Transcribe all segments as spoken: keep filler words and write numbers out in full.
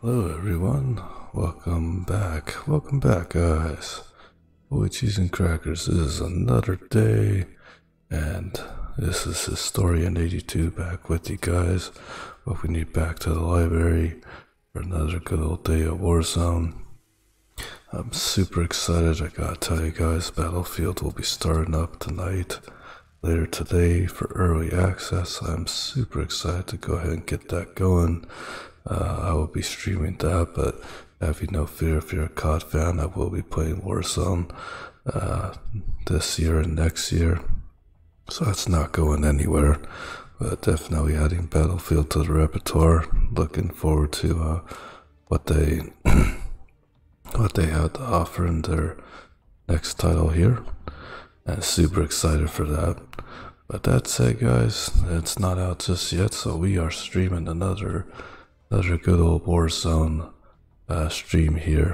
Hello everyone, welcome back, welcome back guys. Boy Cheese and Crackers, this is another day, and this is Historian eighty-two back with you guys. Hope we need back to the library for another good old day of Warzone. I'm super excited, I gotta tell you guys, Battlefield will be starting up tonight, later today for early access. I'm super excited to go ahead and get that going. Uh, I will be streaming that, but have you no fear if you're a C O D fan, I will be playing Warzone uh, this year and next year. So that's not going anywhere, but definitely adding Battlefield to the repertoire. Looking forward to uh, what they what they have to offer in their next title here, and super excited for that. But that said, guys, it's not out just yet, so we are streaming another another good old Warzone uh, stream here.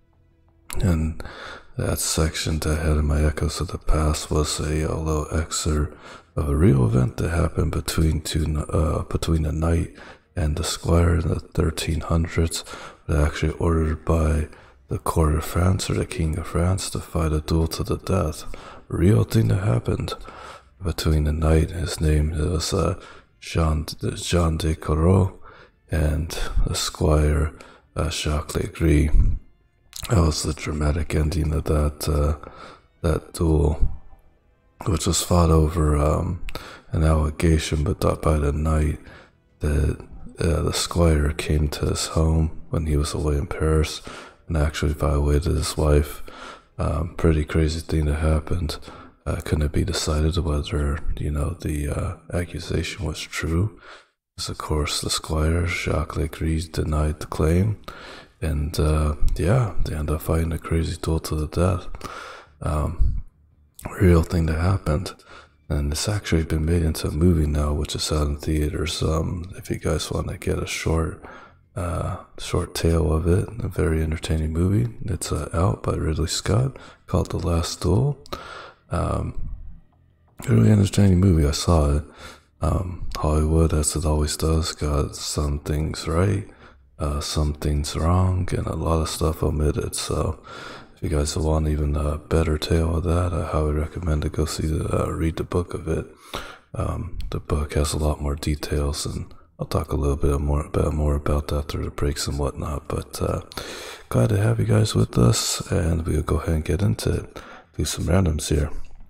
And that section ahead of my Echoes of the Past was a, a little excerpt of a real event that happened between two uh, between the knight and the squire in the thirteen hundreds. But actually ordered by the court of France or the king of France to fight a duel to the death. Real thing that happened between the knight, his name was uh, Jean Jean de Corot, and the squire uh, Jacques Legris. That was the dramatic ending of that uh, that duel, which was fought over um, an allegation but thought by the knight that uh, the squire came to his home when he was away in Paris and actually violated his wife. Um, pretty crazy thing that happened. Uh, couldn't be decided whether, you know, the uh, accusation was true. Because of course the squire, Jacques Legris, denied the claim. And uh, yeah, they ended up fighting a crazy duel to the death. Um, real thing that happened. And it's actually been made into a movie now, which is out in theaters. Um, if you guys want to get a short uh, short tale of it, a very entertaining movie. It's uh, out by Ridley Scott, called The Last Duel. Um, really entertaining movie. I saw it. Um, Hollywood, as it always does, got some things right, uh, some things wrong, and a lot of stuff omitted. So, if you guys want even a better tale of that, I highly recommend to go see the uh, read the book of it. Um, the book has a lot more details, and I'll talk a little bit more about more about that through the breaks and whatnot. But uh, glad to have you guys with us, and we'll go ahead and get into it. Do some randoms here.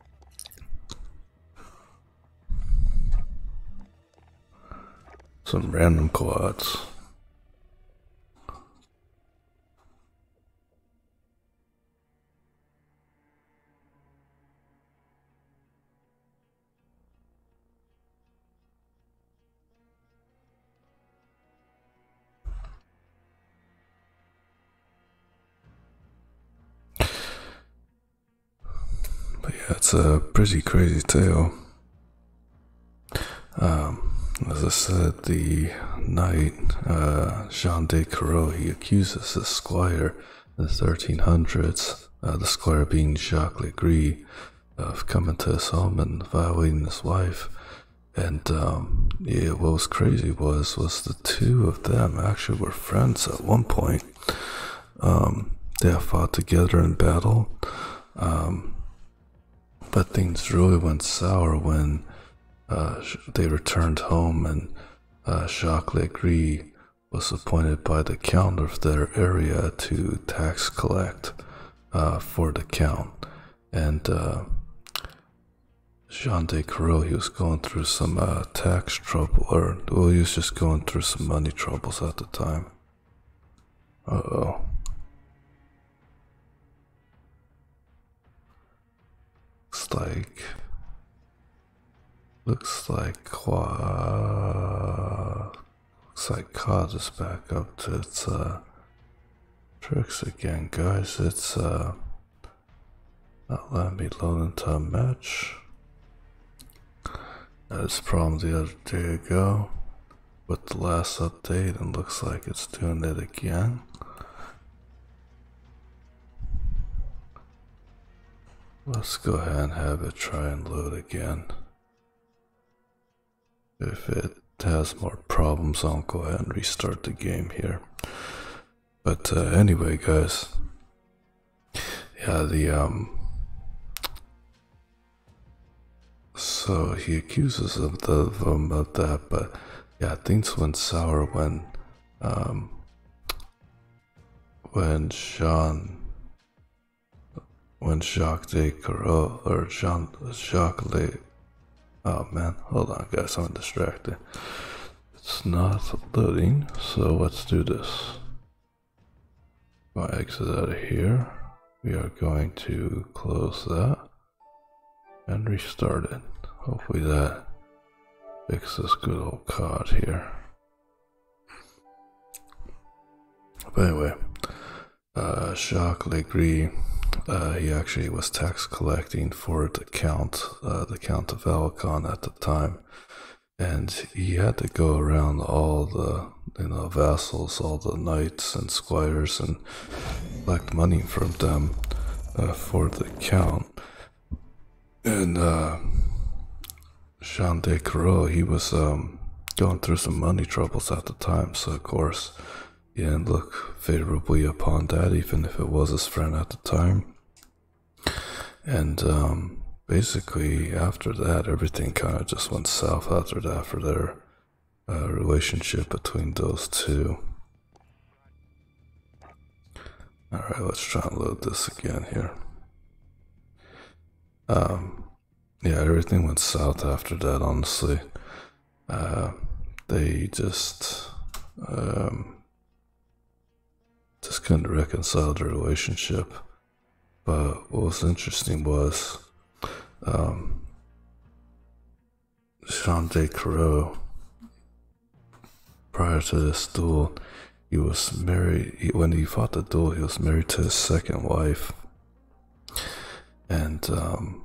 Some random quads. But yeah, it's a pretty crazy tale. Um, as I said, the knight, uh, Jean de Corot, he accuses the squire in the thirteen hundreds, uh, the squire being Jacques Legris, of coming to his home and violating his wife. And um, yeah, what was crazy was was the two of them actually were friends at one point. Um, they have fought together in battle, um, but things really went sour when Uh, they returned home, and uh, Jacques Legris was appointed by the count of their area to tax collect uh, for the count. And uh, Jean de Corot, he was going through some uh, tax trouble, or well, he was just going through some money troubles at the time. Uh-oh. Looks like Looks like uh, looks like C O D is back up to its uh, tricks again, guys. It's uh, not letting me load into a match. I had this problem the other day ago with the last update, and looks like it's doing it again. Let's go ahead and have it try and load again. If it has more problems, I'll go ahead and restart the game here. But uh, anyway, guys, yeah, the um. So he accuses them of, them of that, but yeah, things went sour when, um, when Jean, when Jacques de Carreau, or Jean, Jacques Le, oh man, hold on guys, I'm distracted. It's not loading, so let's do this. I'll exit out of here. We are going to close that and restart it. Hopefully that fixes good old C O D here. But anyway, uh, Jacques Legris, uh, he actually was tax collecting for the Count, uh, the Count of Alicon at the time, and he had to go around all the, you know, vassals, all the knights and squires, and collect money from them uh, for the Count. And uh, Jean de Carreau, he was um, going through some money troubles at the time, so of course he didn't look favorably upon that, even if it was his friend at the time. And um, basically after that, everything kind of just went south after that for their uh, relationship between those two. Alright, let's try and load this again here. Um, yeah, everything went south after that, honestly. Uh, they just, um, just couldn't reconcile their relationship. But what was interesting was, um, Jean de Carreau, prior to this duel, he was married, he, when he fought the duel, he was married to his second wife. And um,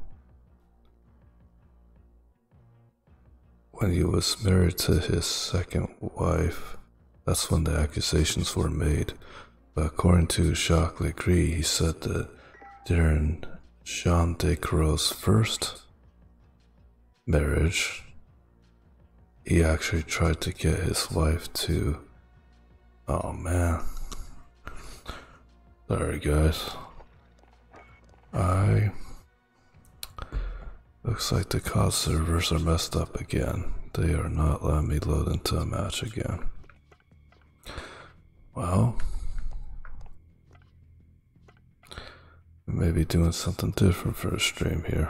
when he was married to his second wife, that's when the accusations were made. But according to Jacques Legris, he said that during Jean de Carreau's first marriage, he actually tried to get his wife to, oh man, sorry guys, I, looks like the C O D servers are messed up again. They are not letting me load into a match again. Well, maybe doing something different for a stream here.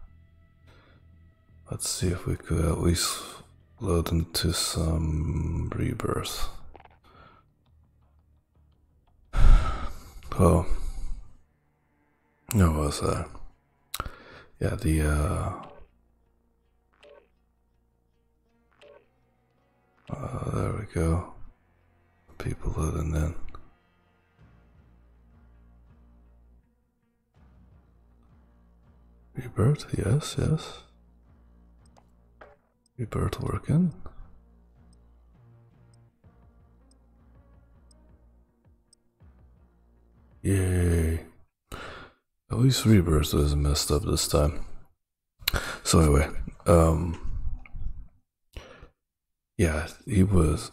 Let's see if we could at least load into some Rebirth. Oh, what was that? Yeah, the uh, uh there we go. People loading in. Rebirth, yes, yes. Rebirth working. Yay. At least Rebirth isn't messed up this time. So anyway, um, yeah, he was,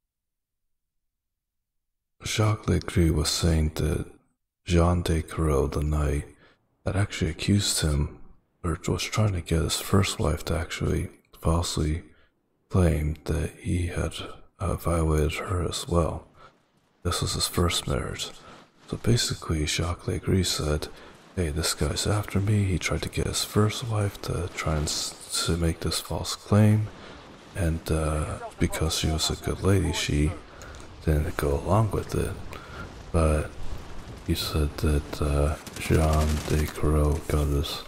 Jacques Legris was saying that Jean de Carreau, the knight, had actually accused him, or was trying to get his first wife to actually falsely claim that he had uh, violated her as well. This was his first marriage. So basically, Jacques Legris said, hey, this guy's after me. He tried to get his first wife to try and s to make this false claim, and uh, because she was a good lady, she didn't go along with it. But he said that uh, Jean de Carreau got his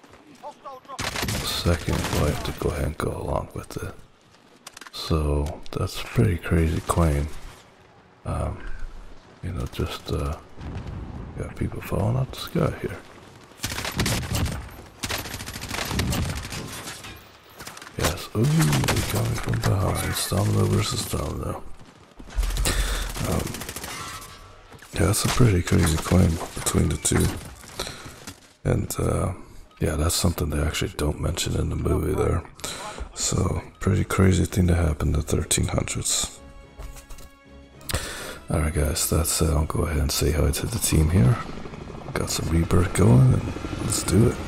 second wife to go ahead and go along with it. So that's a pretty crazy claim. Um, you know, just uh, got people falling out the sky here. Yes, ooh, they're coming from behind. Domino versus Domino. Um, yeah, that's a pretty crazy claim between the two. And uh, yeah, that's something they actually don't mention in the movie there. So, pretty crazy thing to happen in the thirteen hundreds. Alright guys, that's it. I'll go ahead and say hi to the team here. Got some rebirth going and let's do it.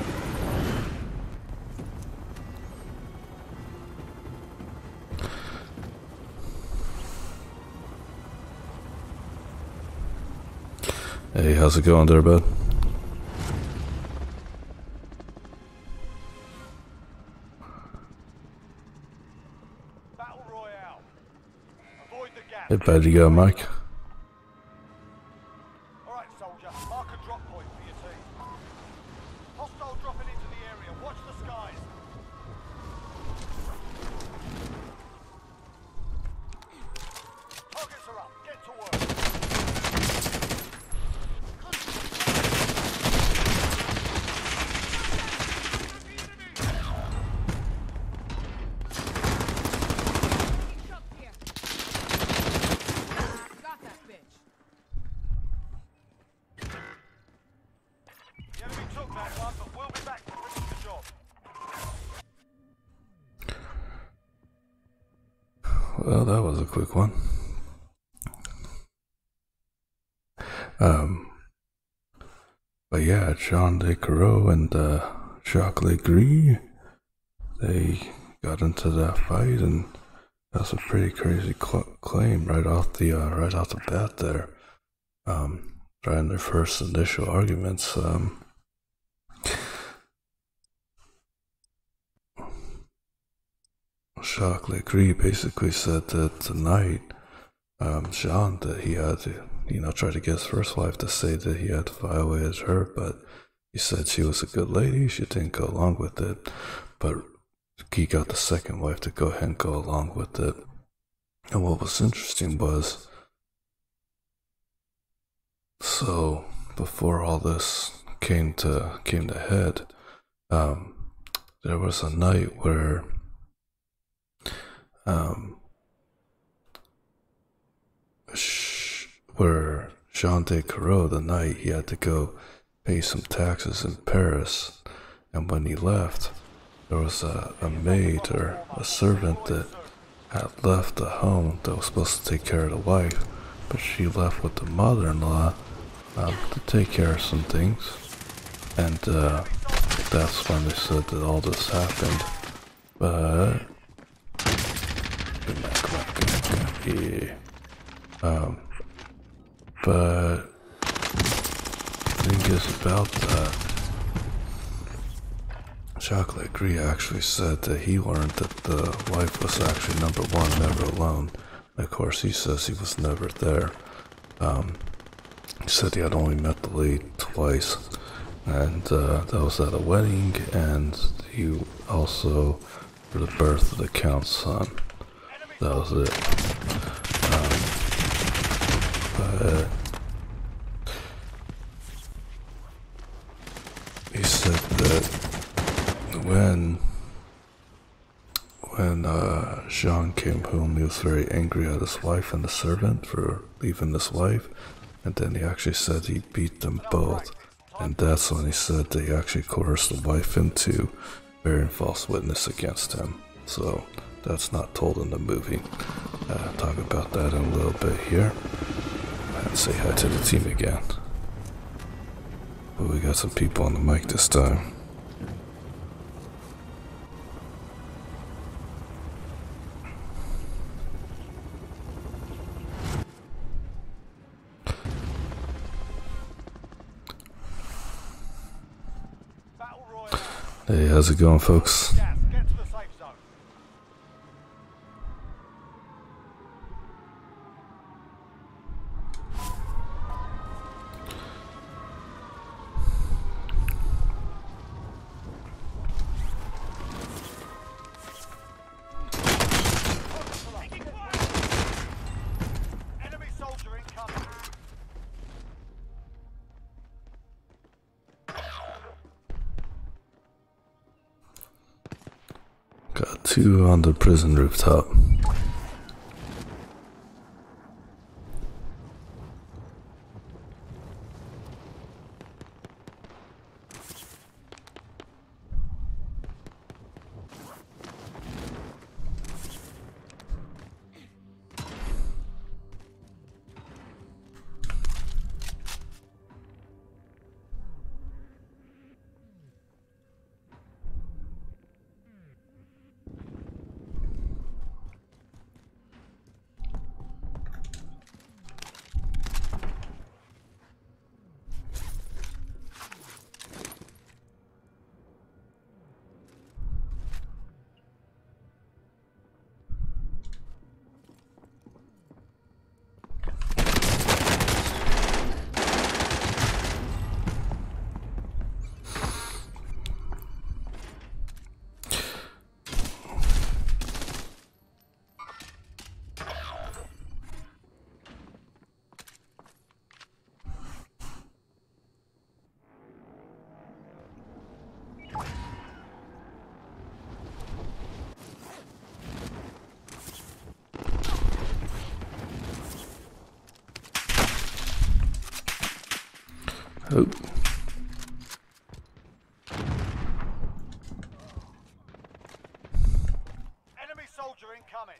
Hey, how's it going there, bud? Battle Royale. Avoid the gap. Hey, bud, you got a mic? Alright, soldier. Mark a drop point for your team. Hostile dropping into the area. Watch the skies. Targets are up. Get to work. The enemy took that one, but we'll be back to finish the job. Well, that was a quick one. Um, but yeah, Jean de Carreau and uh, Jacques Legris, they got into that fight, and that's a pretty crazy cl claim right off the uh, right off the bat there. Um, right in their first initial arguments. Um, Jacques Legris basically said that tonight, um, Jean, that he had to, you know, try to get his first wife to say that he had violated her, but he said she was a good lady, she didn't go along with it, but he got the second wife to go ahead and go along with it. And what was interesting was, so before all this came to came to head, um, there was a night where um, sh where Jean de Carreau, the night he had to go pay some taxes in Paris, and when he left, there was a, a maid or a servant that had left the home that was supposed to take care of the wife, but she left with the mother-in-law um, to take care of some things, and uh, that's when they said that all this happened. But come on, come on, come on, come on. Yeah. Um, but the thing is about that, Jacques Legris actually said that he learned that the wife was actually number one, never alone. And of course, he says he was never there. Um, he said he had only met the lady twice, and uh, that was at a wedding, and he also for the birth of the Count's son. That was it. Um, but he said that when when uh, Jean came home, he was very angry at his wife and the servant for leaving his wife, and then he actually said he beat them both, and that's when he said that he actually coerced the wife into bearing false witness against him. So that's not told in the movie. Uh, talk about that in a little bit here, and say hi to the team again. But we got some people on the mic this time. Hey, how's it going, folks? Get to the safe zone. Enemy soldier incoming. Got two on the prison rooftop. Oh. Enemy soldier incoming.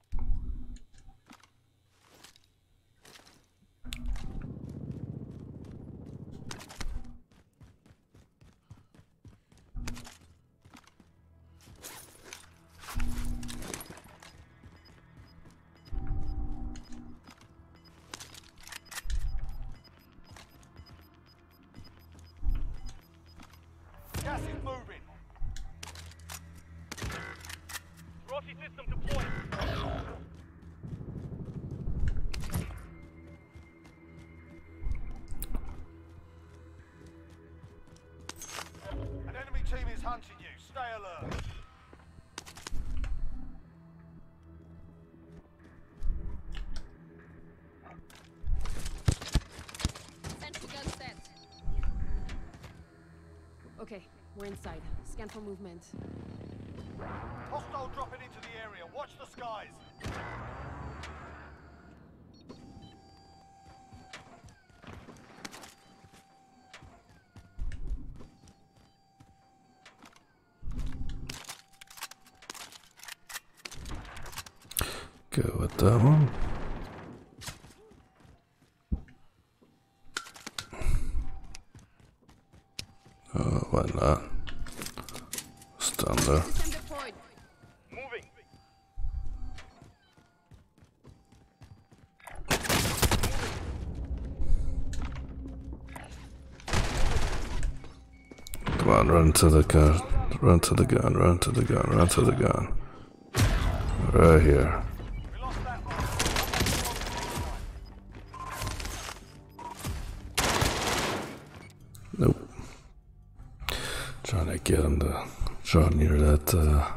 Gas is moving. Rossi system deployed. An enemy team is hunting you. Stay alert. Sentry gun set. Okay, we're inside. Scan for movement. Hostile dropping into the area. Watch the skies. Go with that one. Uh, why not? Stand there. System deployed. Moving. Come on, run to the gun. Run to the gun. Run to the gun. Run to the gun. Right here. We lost that one. Nope. Trying to get him to draw near that, uh,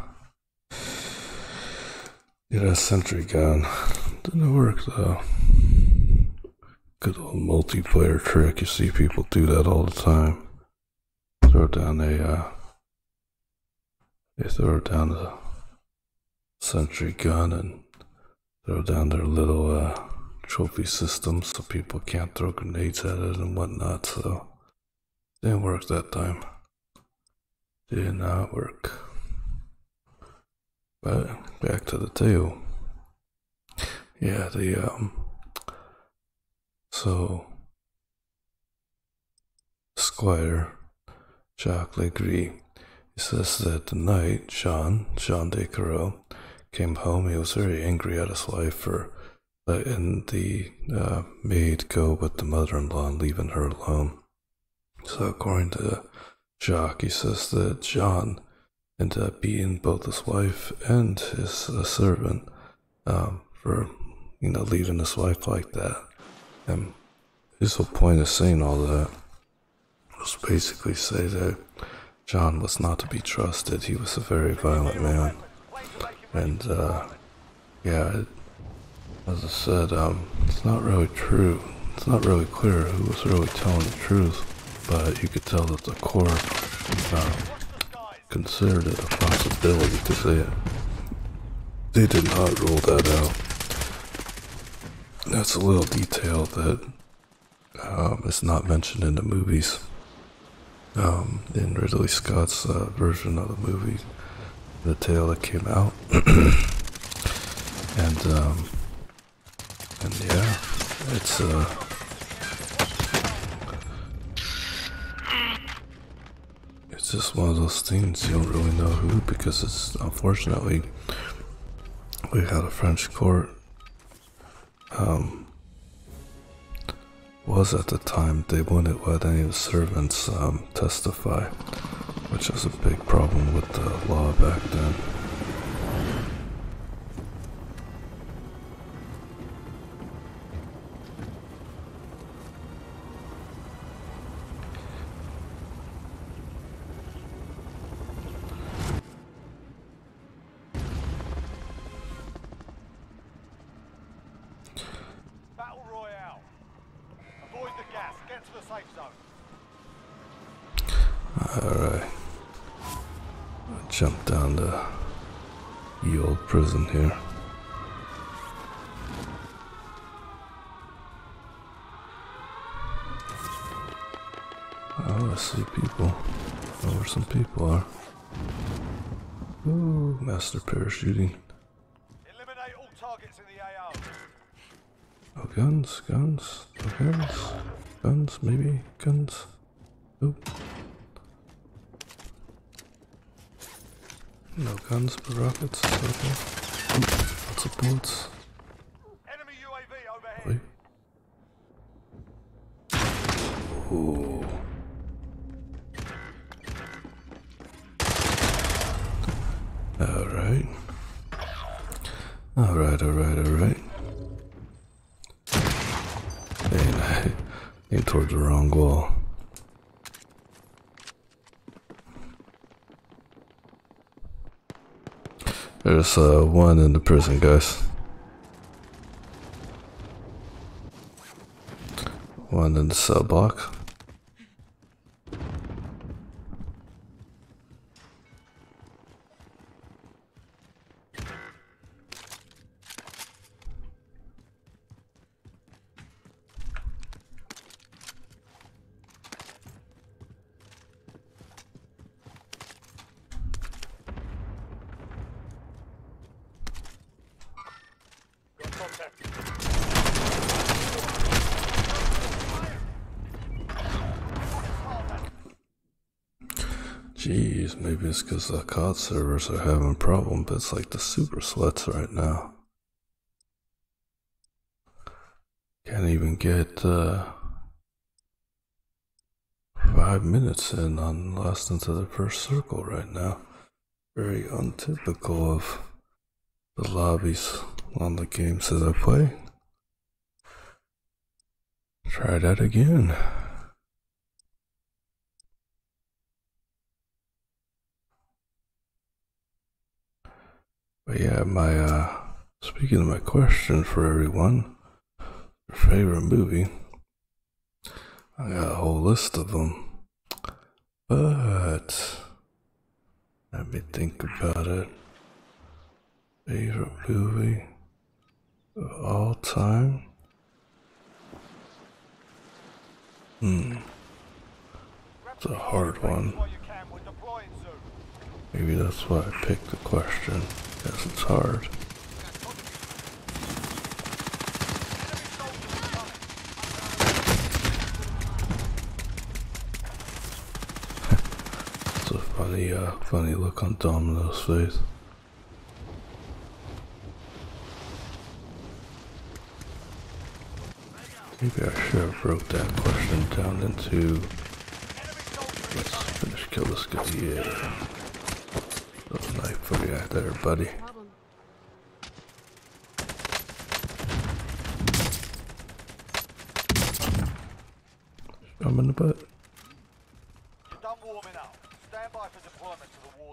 near that sentry gun. Didn't work though. Good old multiplayer trick. You see people do that all the time. Throw down a, uh, they throw down a sentry gun and throw down their little, uh, trophy system so people can't throw grenades at it and whatnot, so didn't work that time. Did not work. But back to the tale. Yeah, the um so Squire Jacques Legris, he says that the night Jean, Jean Descarreaux, came home, he was very angry at his wife for letting the uh, maid go with the mother-in-law and leaving her alone. So according to Jacques, he says that Jean ended up beating both his wife and his uh, servant um, for, you know, leaving his wife like that. And his whole point of saying all that was basically say that John was not to be trusted. He was a very violent man. And, uh, yeah, it, as I said, um, it's not really true. It's not really clear who was really telling the truth. But you could tell that the court uh, considered it a possibility because they, they did not rule that out. That's a little detail that um, is not mentioned in the movies. Um, in Ridley Scott's uh, version of the movie, the tale that came out. and, um, and yeah, it's, uh, it's just one of those things you don't really know who, because it's, unfortunately, we had a French court, um, was at the time, they wouldn't let any of the servants, um, testify, which was a big problem with the law back then. Battle Royale. Avoid the gas. Get to the safe zone. Alright. I'll jump down to the old prison here. see people. Know where some people are. Ooh, master parachuting. Eliminate all targets in the A O. Oh, guns, guns, oh, guns, guns, maybe guns. Oh. No guns, but rockets. Okay. Ooh, lots of bullets. Enemy U A V overhead. Wait. Ooh. Alright. Alright, alright, alright. And I aimed toward the wrong wall. There's uh, one in the prison, guys. One in the cell block. Jeez, maybe it's because the C O D servers are having a problem, but it's like the super sweats right now. Can't even get uh, five minutes in on last into the first circle right now. Very untypical of the lobbies on the games that I play. Try that again. But yeah, my, uh, speaking of my question for everyone, your favorite movie, I got a whole list of them, but let me think about it. Favorite movie of all time? Hmm, it's a hard one. While you can, we're deploying soon. Maybe that's why I picked the question, because it's hard. It's a funny, uh, funny look on Domino's face. Maybe I should have broke that question down into, let's finish kill this guy, yeah. Little knife for you there, buddy. Problem. I'm in the butt. You're done warming up. Stand by for deployment to the war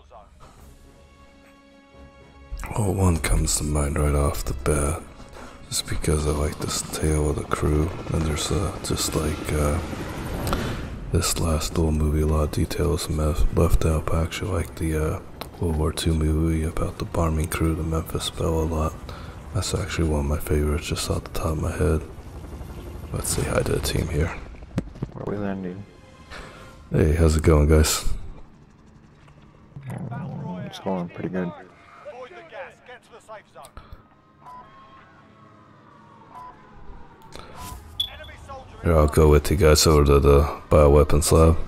zone. Oh, one comes to mind right off the bat. Just because I like this tale of the crew, and there's uh, just like uh, this last little movie, a lot of details left out, but I actually like the uh, World War Two movie about the bombing crew, the Memphis Belle, a lot. That's actually one of my favorites, just off the top of my head. Let's say hi to the team here. Where are we landing? Hey, how's it going, guys? Um, it's going pretty good. Avoid the gas. Get to the safe zone. Enemy soldier in Here, I'll go with you guys over to the bioweapons lab.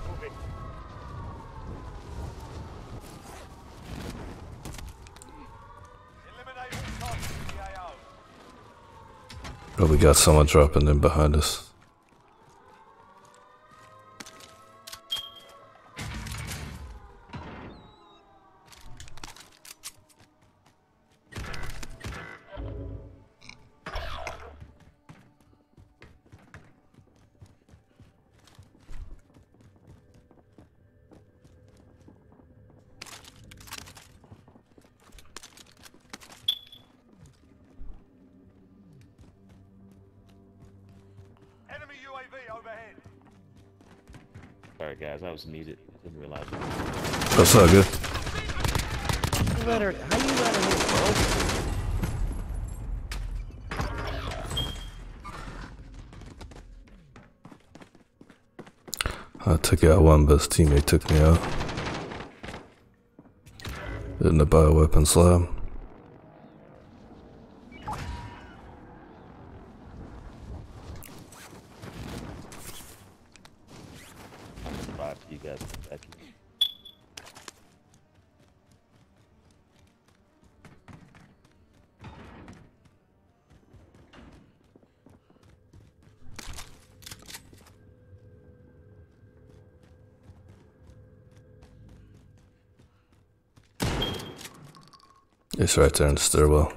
Eliminate all targets in the A O. Oh, we got someone dropping in behind us. Enemy U A V overhead. Sorry guys, I was muted. I didn't realize. That's all good. You let her, how you let her hit both? I took out one, but his teammate took me out. In the bioweapons lab. I'm gonna survive till you guys get back in. It's right there in the stairwell.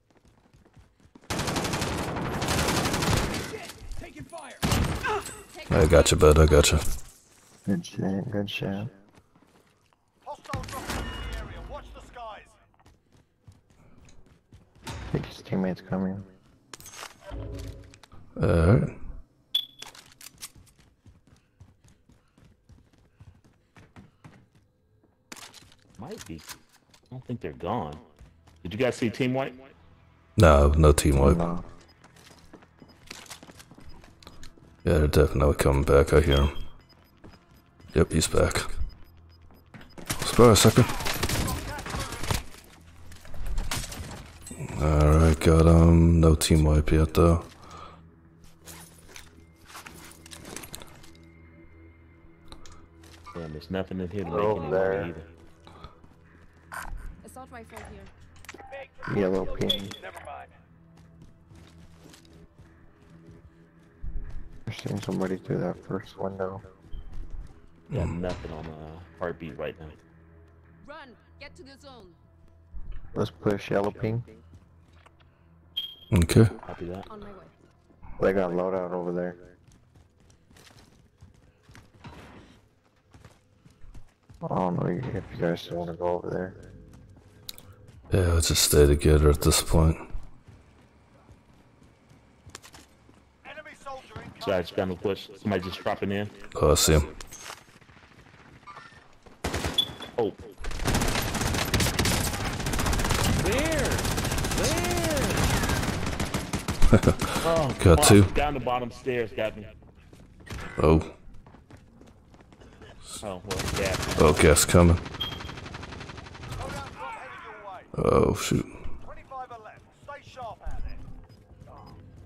I got you, bud. I got you. Good shit, good shit. Hostile dropping into the area. Watch the skies. I think his teammate's coming. Alright. Might be. I don't think they're gone. Did you guys see Team White? No, no team wipe. No. Yeah, they're definitely coming back. I hear him. Yep, he's back. Spare a second. Alright, got him. No team wipe yet, though. Damn, there's nothing in here to make Oh, any there. money either. Assault rifle here. Yellow pin. Never mind. I've seen somebody through that first window. Got nothing on uh, heartbeat right now. Run! Get to the zone. Let's push yellow ping. Okay. Copy that. On my way. They got loadout over there. I don't know if you guys still want to go over there. Yeah, let's just stay together at this point. Enemy soldier incoming. Sorry, I just got no push. Somebody just dropping in. Oh, I see him. Oh, oh Got fuck. two. Down the bottom stairs got me. Oh. Oh, well, yeah. Oh, gas coming. Loadout drop headed your way. Oh, shoot. twenty-five are left. Stay sharp out there.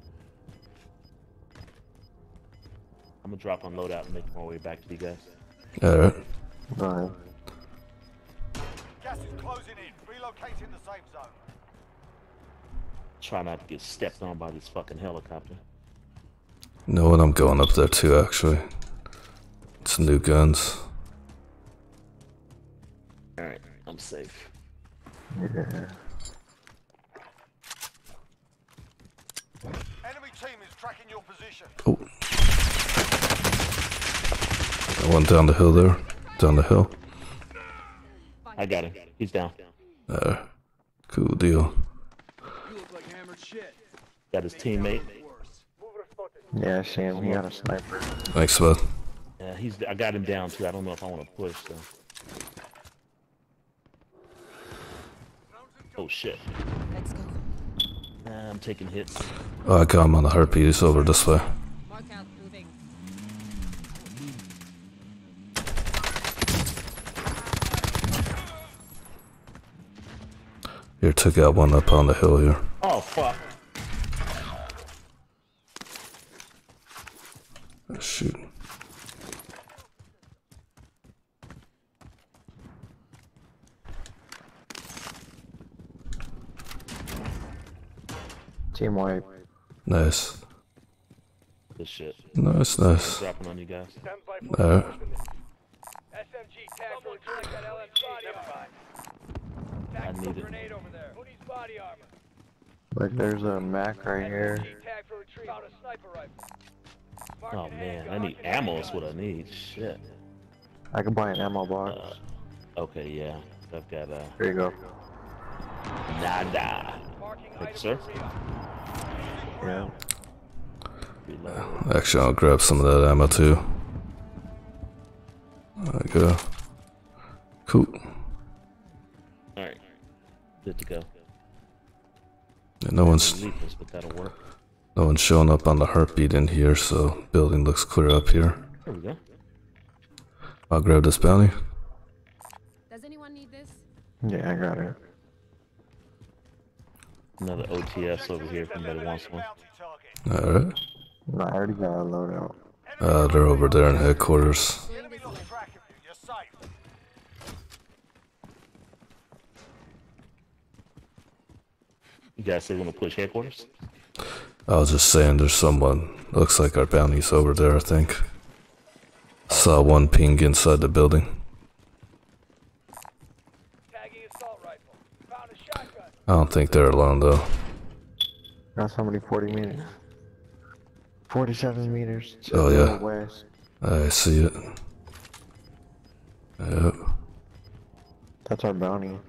I'm gonna drop on loadout and make my way back to you guys. Alright. Go ahead. Gas is closing in. Relocating the safe zone. Try not to get stepped on by this fucking helicopter. No, and I'm going up there too, actually. It's new guns. Alright, I'm safe. Yeah. Enemy team is tracking your position. Oh. One down the hill there. Down the hill. I got him. He's down. There. Cool deal. Got his teammate. Yeah, I see him. He got a sniper. Thanks, bud. Yeah, he's. I got him down too. I don't know if I want to push though. Oh shit. Let's go. Nah, I'm taking hits. Oh, I got him on the heartbeat. He's over this way. Mark out. Moving. Here, took out one up on the hill here. Oh fuck. Oh, shoot. Team wipe. Nice. Good shit. Nice, nice. Dropping on you guys. Alright. S M G tag for retrieve that L M G. Never mind. I need it. Grenade over there. Who needs body armor? Like there's a Mac right here. Tag for retrieve. Found a sniper rifle. Oh man, I need ammo is what I need. Shit. I can buy an ammo box. Uh, okay, yeah. I've got uh Here you go. nada. Thank you, sir. Yeah. Reload. Actually, I'll grab some of that ammo too. There we go. Cool. Alright. Good to go. Yeah, no one's Leafless, but that'll work. no one's showing up on the heartbeat in here, so building looks clear up here. There we go. I'll grab this bounty. Does anyone need this? Yeah, I got it. Another O T S over here if anybody wants one. Bounty target. Alright. No, I already got a loadout. Uh, they're over there in headquarters. The enemy lost track of you. You're safe. You guys say want to push headquarters? I was just saying there's someone. Looks like our bounty's over there, I think. Saw one ping inside the building. Tagging assault rifle. Found a shotgun. I don't think they're alone though. Got somebody forty meters. forty-seven meters. to Oh, the yeah. West. I see it. Yep. That's our bounty.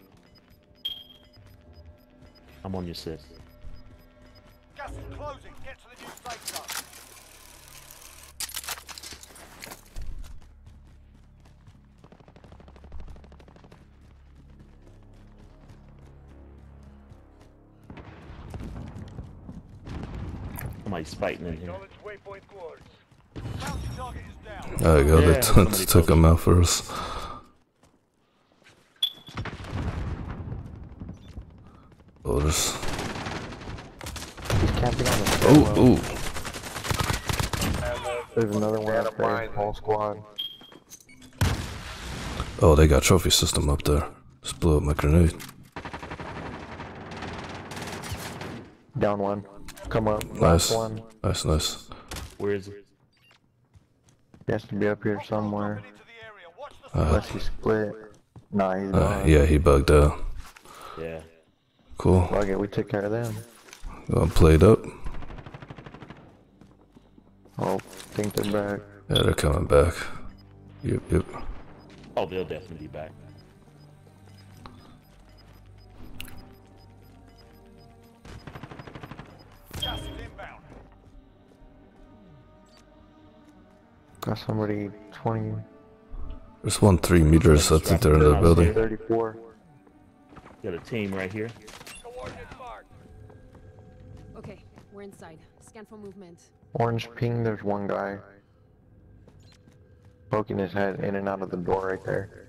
I'm on your six. Gas is closing. Get to the new safe zone. Somebody's fighting in here. Waypoint quarters. Bounty target is down. There you go. Yeah, They t- somebody took close. him out first. Oh, there's. He's camping on the Oh, stairwell. oh. There's another one up there. Whole squad. Oh, they got trophy system up there. Just blew up my grenade. Down one. Come up. Nice. Last one. Nice, nice. Where is it? He has to be up here somewhere. Into the area. Watch the Uh, Unless he split. Nah, he's uh, not. yeah, he bugged out. Yeah. Cool. Fuck it, we took care of them. Going played up. Oh, think they're back. Yeah, they're coming back. Yep, yep. Oh, they'll definitely be back. gas is inbound. Got somebody twenty, There's one three meters. I think they're in the building. thirty-four. Got a team right here. Coordinates marked. Okay, we're inside. Scan for movement. Orange ping, there's one guy. Poking his head in and out of the door right there.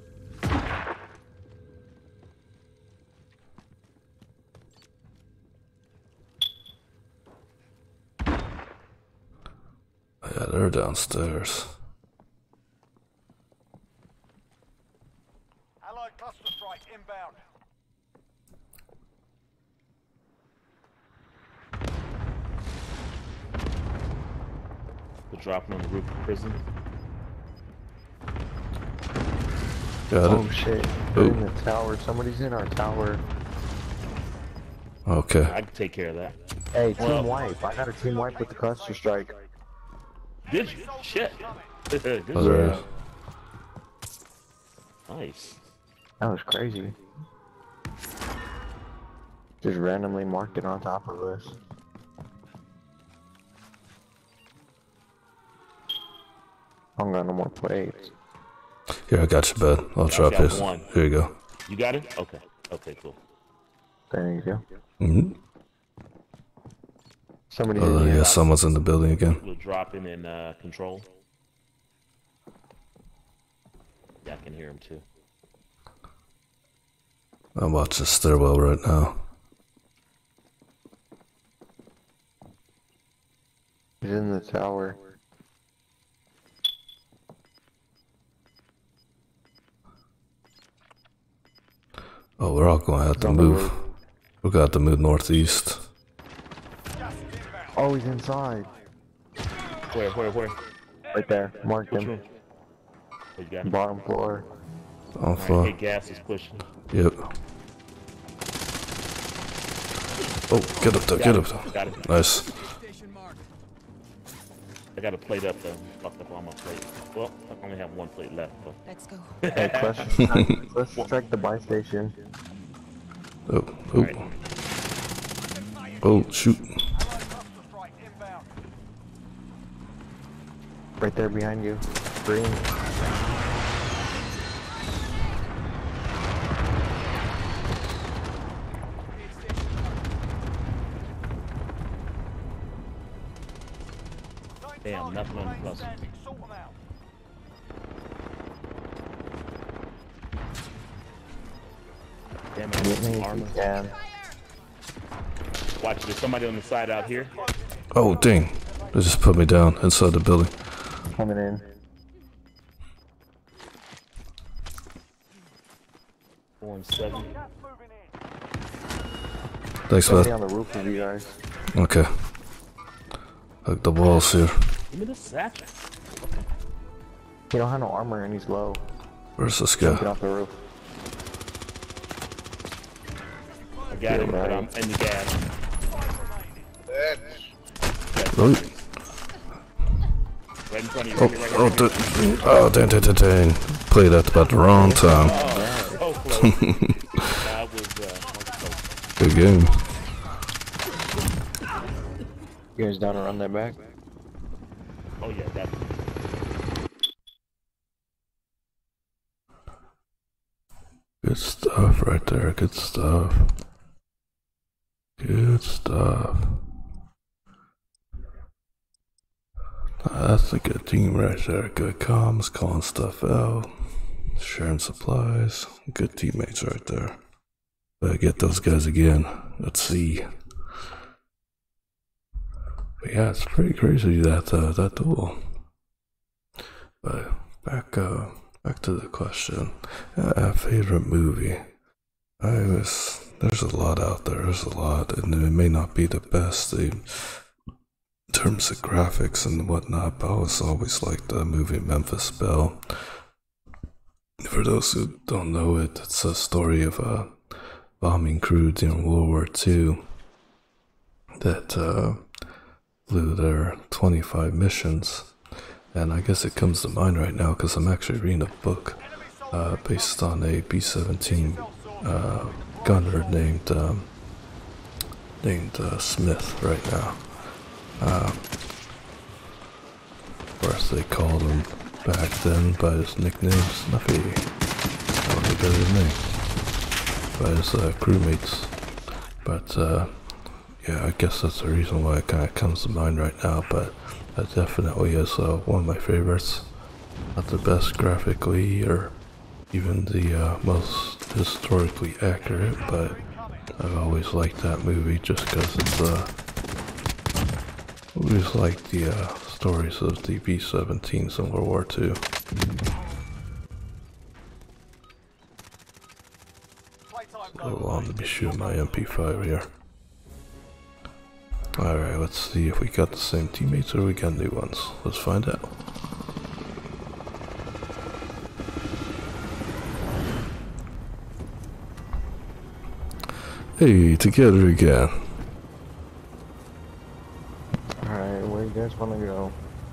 Oh, yeah, they're downstairs. Allied cluster strike inbound. They're dropping on the roof of the prison. Got Oh it. shit, they're in Oh. the tower. Somebody's in our tower. Okay. I can take care of that. Hey, team Well- wipe. I got a team wipe with the cluster strike. Did you? Shit. Good. Oh, there it is. Nice. That was crazy. Just randomly marked it on top of us. I don't got no more plates. Here, I got you, bud. I'll drop got this. one. Here you go. You got it? Okay. Okay, cool. There you go. Mm-hmm. Somebody Oh, in yeah, here. someone's in the building again. We'll drop in and uh, control. Yeah, I can hear him too. I'm watching the stairwell right now. He's in the tower. Oh, we're all going to have to On the move. roof. We're going to have to move northeast. Gas is inbound. Oh, he's inside. Where, where, where? Right there. Marked Which him. room? What you got? Bottom floor. On Alright, floor. hey, gas is pushing. Yep. Oh, get up there, get up there. Got it. Nice. I got a plate up though. Fucked up on my plate. Well, I only have one plate left, but Let's go. Hey, cluster strike. Let's strike the buy station. Oh, oh. Alright. Oh, shoot. Allied cluster strike inbound. Right there behind you. Green. damn, nothing on the cluster. Sort them out. some armor. Yeah. Watch, there's somebody on the side out here. Oh, dang. They just put me down inside the building. Coming in. Four and seven. Thanks, Somebody man. on the roof of you guys. Okay. Hug the walls here. Give me the satchel. He don't have no armor and he's low. Where's this Get guy? off the roof. I got him, but I'm in the gas. Oh, Right in front of you. oh, right here, right oh, here. d- oh dang, dang, dang, dang. Played at about the wrong time. Oh, close. That was, uh, that was close. Good game. You guys down to run that back? Oh, yeah, that. Good stuff right there. Good stuff. Good stuff. That's a good team right there. Good comms, calling stuff out, sharing supplies. Good teammates right there. Better get those guys again. Let's see. But yeah, it's pretty crazy that uh, that duel. But back uh back to the question. Uh, favorite movie. I was there's a lot out there. There's a lot, and it may not be the best. They, in terms of graphics and whatnot, but I was always liked the movie Memphis Belle. For those who don't know it, it's a story of a bombing crew during World War Two that uh, flew their twenty-five missions. And I guess it comes to mind right now because I'm actually reading a book uh, based on a B seventeen uh, gunner named um, named uh, Smith right now. Uh, of course, they called him back then by his nickname Snuffy. I don't think that's his name. By his uh, crewmates. But uh, yeah, I guess that's the reason why it kind of comes to mind right now. But that definitely is uh, one of my favorites. Not the best graphically or even the uh, most historically accurate, but I've always liked that movie just because it's uh, always liked the uh, stories of the B seventeens in World War Two. Go along to be shooting my M P five here. Alright, let's see if we got the same teammates or we got new ones. Let's find out. Hey, together again. Alright, where you guys wanna go?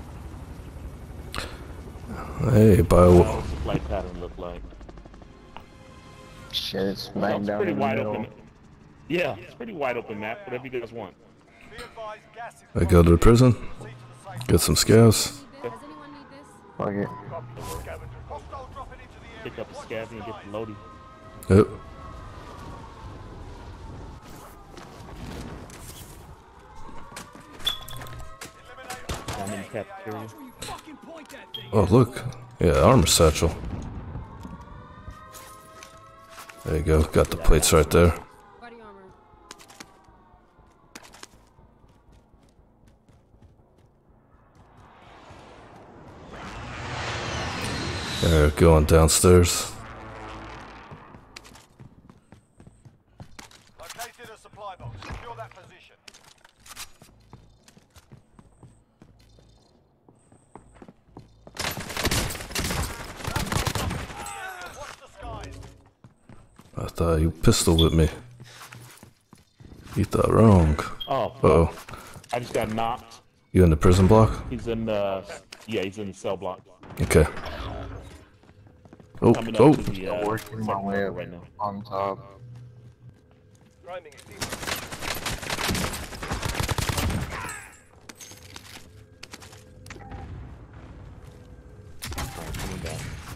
Hey, by What does the flight pattern look like? Shit, it's Well, smack it's down pretty in the wide middle. open. Yeah, it's pretty wide open map. Whatever you guys want. Be advised, gas is I go to the prison, proceed to the safe get some scavs. Does anyone need this? Fuck it. hostile dropping into the area. Pick up a scavvy and get the loading. Yep. I'm in the cafeteria. Oh, look. Yeah, armor satchel. There you go. Got the plates right there. Body armor. There, going downstairs. Located a supply box. Secure that position. Watch the skies. I thought you pistol with me. You thought wrong. Oh, Uh oh. I just got knocked. You in the prison block? He's in the, yeah, he's in the cell block. Okay. Oh, Coming up oh. to the uh, Working my second way floor up right now. on top. Alright, coming back.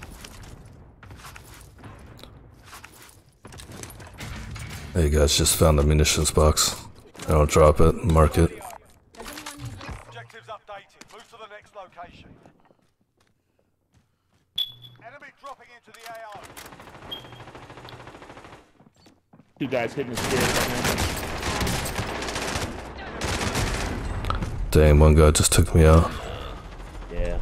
Hey guys, just found the munitions box. I'll drop it, mark it. Does anyone need this? Objectives updated. Move to the next location. Enemy dropping into the A O. Two guys hitting the stairs right Dang, one guy just took me out. now. Yeah.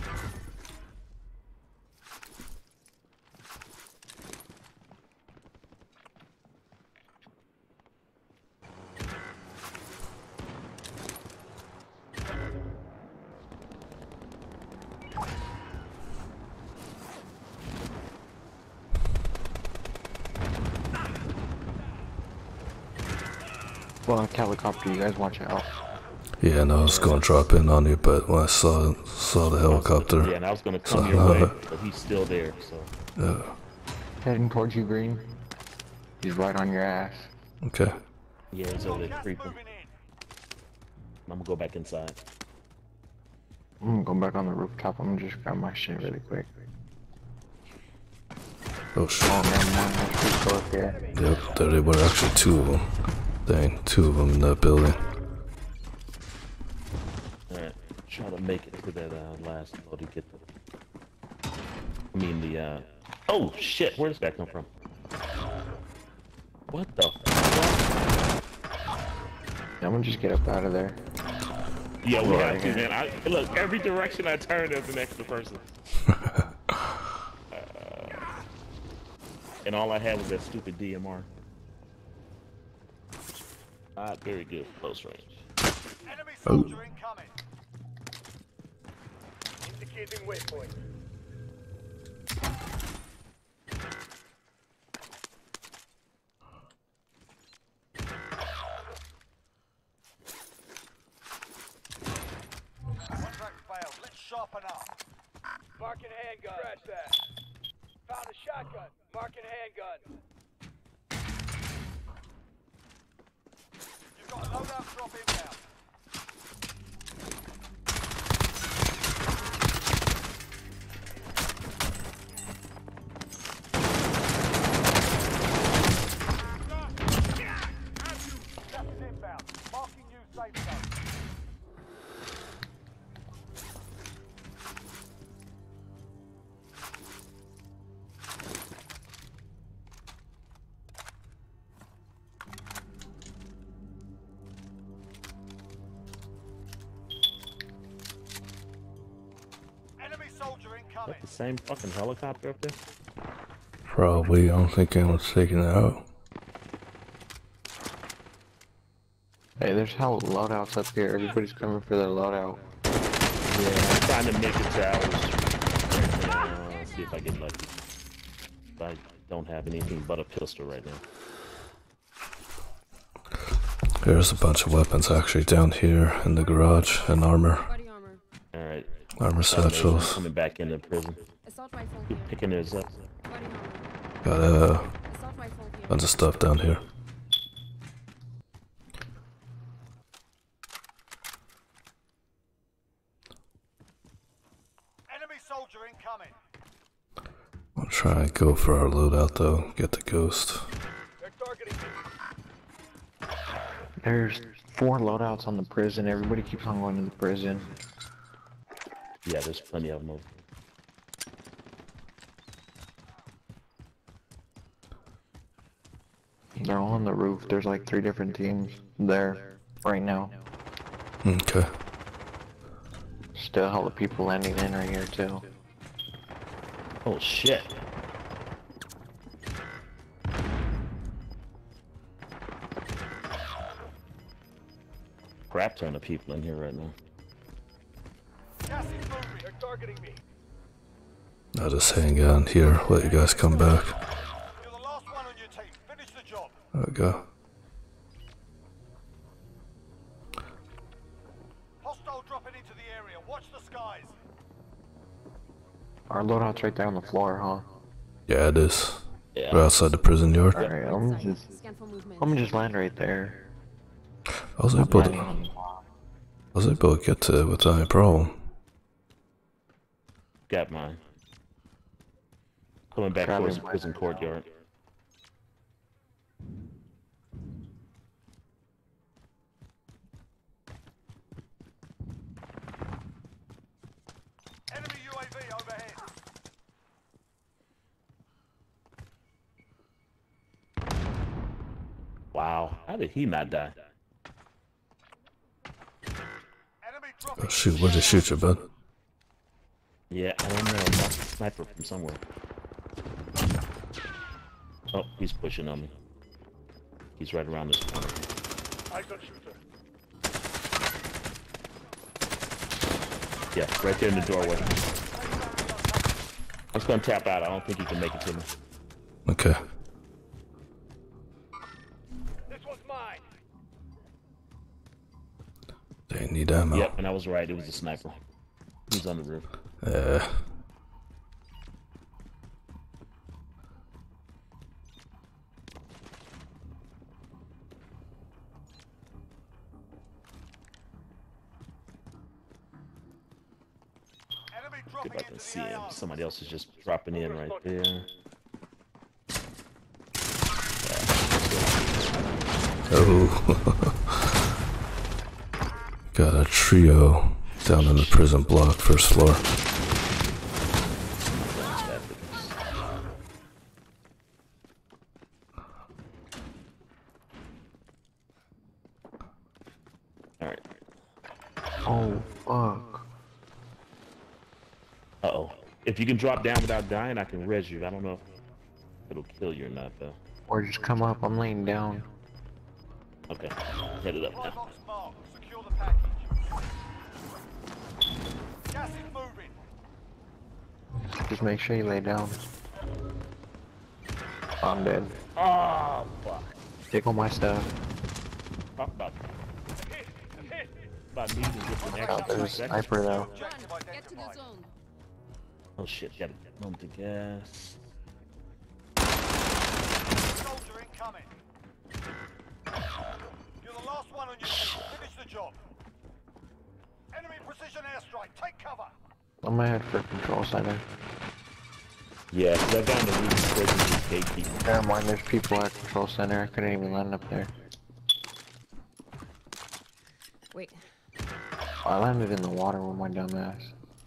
Well, helicopter, you guys watch out. Yeah, no, I was gonna drop in on you, but when I saw saw the helicopter, Yeah, and I was gonna So, come your uh, way, but he's still there, so. yeah, Heading towards you, Green. He's right on your ass. okay. Yeah, he's over there Gas creeping. moving in. I'm gonna go back inside. I'm gonna go back on the rooftop. I'm gonna just grab my shit really quick. Oh shit. Oh, man, man, let's just go up here. Yep, there they were actually two of them. Dang, two of them in that building. Alright, try to make it to that uh, last floor to get the. I mean, the, uh. Oh shit, where does that come from? What the fuck? I'm gonna just get up out of there. Yeah, we Right have to, here. man. I, look, every direction I turn, there's an extra person. uh, and all I had was that stupid D M R. Not very good close range. Enemy soldier incoming. Indicating waypoint. Contract failed. Let's sharpen up. Marking handgun. Scratch that. Found a shotgun. Marking handgun. You've got a loadout drop inbound. Gas is inbound. Marking you safe zone. Enemy soldier incoming. That the same fucking helicopter up there? Probably, I don't think anyone's taking it out. Hey, there's hell loadouts up here. Everybody's coming for their loadout. Yeah, I'm trying to make it to ours right now. See if I get lucky. I don't have anything but a pistol right now. There's a bunch of weapons actually down here in the garage and armor. Body armor. Alright. Armor satchels. Coming back into prison. Assault rifle here. Picking theirs up. Body armor. Got a Assault rifle here. bunch of stuff down here. Enemy soldier incoming. I'll try and go for our loadout though. Get the ghost. They're targeting me. There's four loadouts on the prison. Everybody keeps on going to the prison. Yeah, there's plenty of them over. They're all on the roof. There's like three different teams there right now. Okay. Still hella people landing in right here too. Oh shit. Crap ton of people in here right now. Gas is moving. They're targeting me. I'll just hang on here, let you guys come back. You're the last one on your team. Finish the job. There we go. Hostile dropping into the area. Watch the skies. Our loadout's right there on the floor, huh? Yeah, it is. Yeah. We're outside the prison yard. Alright, I'm Inside. just Scan for movement. I'm gonna just land right there. I was able to, I was able to get to it without any problem. Got mine. Coming back Grab towards the him. prison courtyard. Enemy U A V overhead. How did he not die? Enemy Oh, dropping. shoot, where'd they shoot you, bud? Yeah, I don't know. Not a sniper from somewhere. Oh, he's pushing on me. He's right around this corner. Eyes on shooter. Yeah, right there in the doorway. I'm just gonna tap out. I don't think he can make it to me. Okay. This one's mine. They need ammo. Yep, and I was right. It was a sniper. He's on the roof. Yeah. Enemy See dropping if I into can the see A him. R. Somebody else is just dropping in right there. Oh. Got a trio down in the prison block, first floor. Alright. Oh, fuck. Uh-oh. If you can drop down without dying, I can res you. I don't know if it'll kill you or not, though. Or just come up, I'm laying down. Okay. Hit it up Supply now. box marked. Secure the package. Gas is moving. Just make sure you lay down. I'm dead. Oh, fuck. Take all my stuff. Talk about, Hit. Hit. about needing to get the next Oh, two there's a seconds. sniper though. Run. Objective Get to the identified. zone. Oh, shit. Got a moment to gas. Soldier incoming. You're the last one on your team. Finish the job. Enemy precision airstrike. Take cover. I'm gonna head for control center. Yeah, because I found the roof prison is gatekeeper. Never mind, there's people at control center. I couldn't even land up there. Wait. I landed in the water with my dumb ass.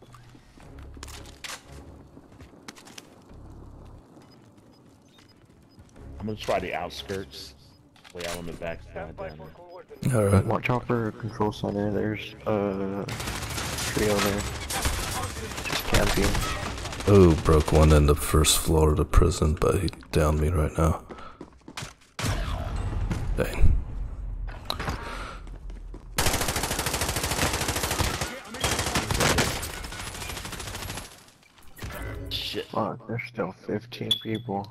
I'm gonna try the outskirts. Way out on the backside down there. Alright. Watch out for control center. There's a trio there. Just camping. Oh, broke one in the first floor of the prison, but he downed me right now. Dang. Shit. Fuck, there's still fifteen people.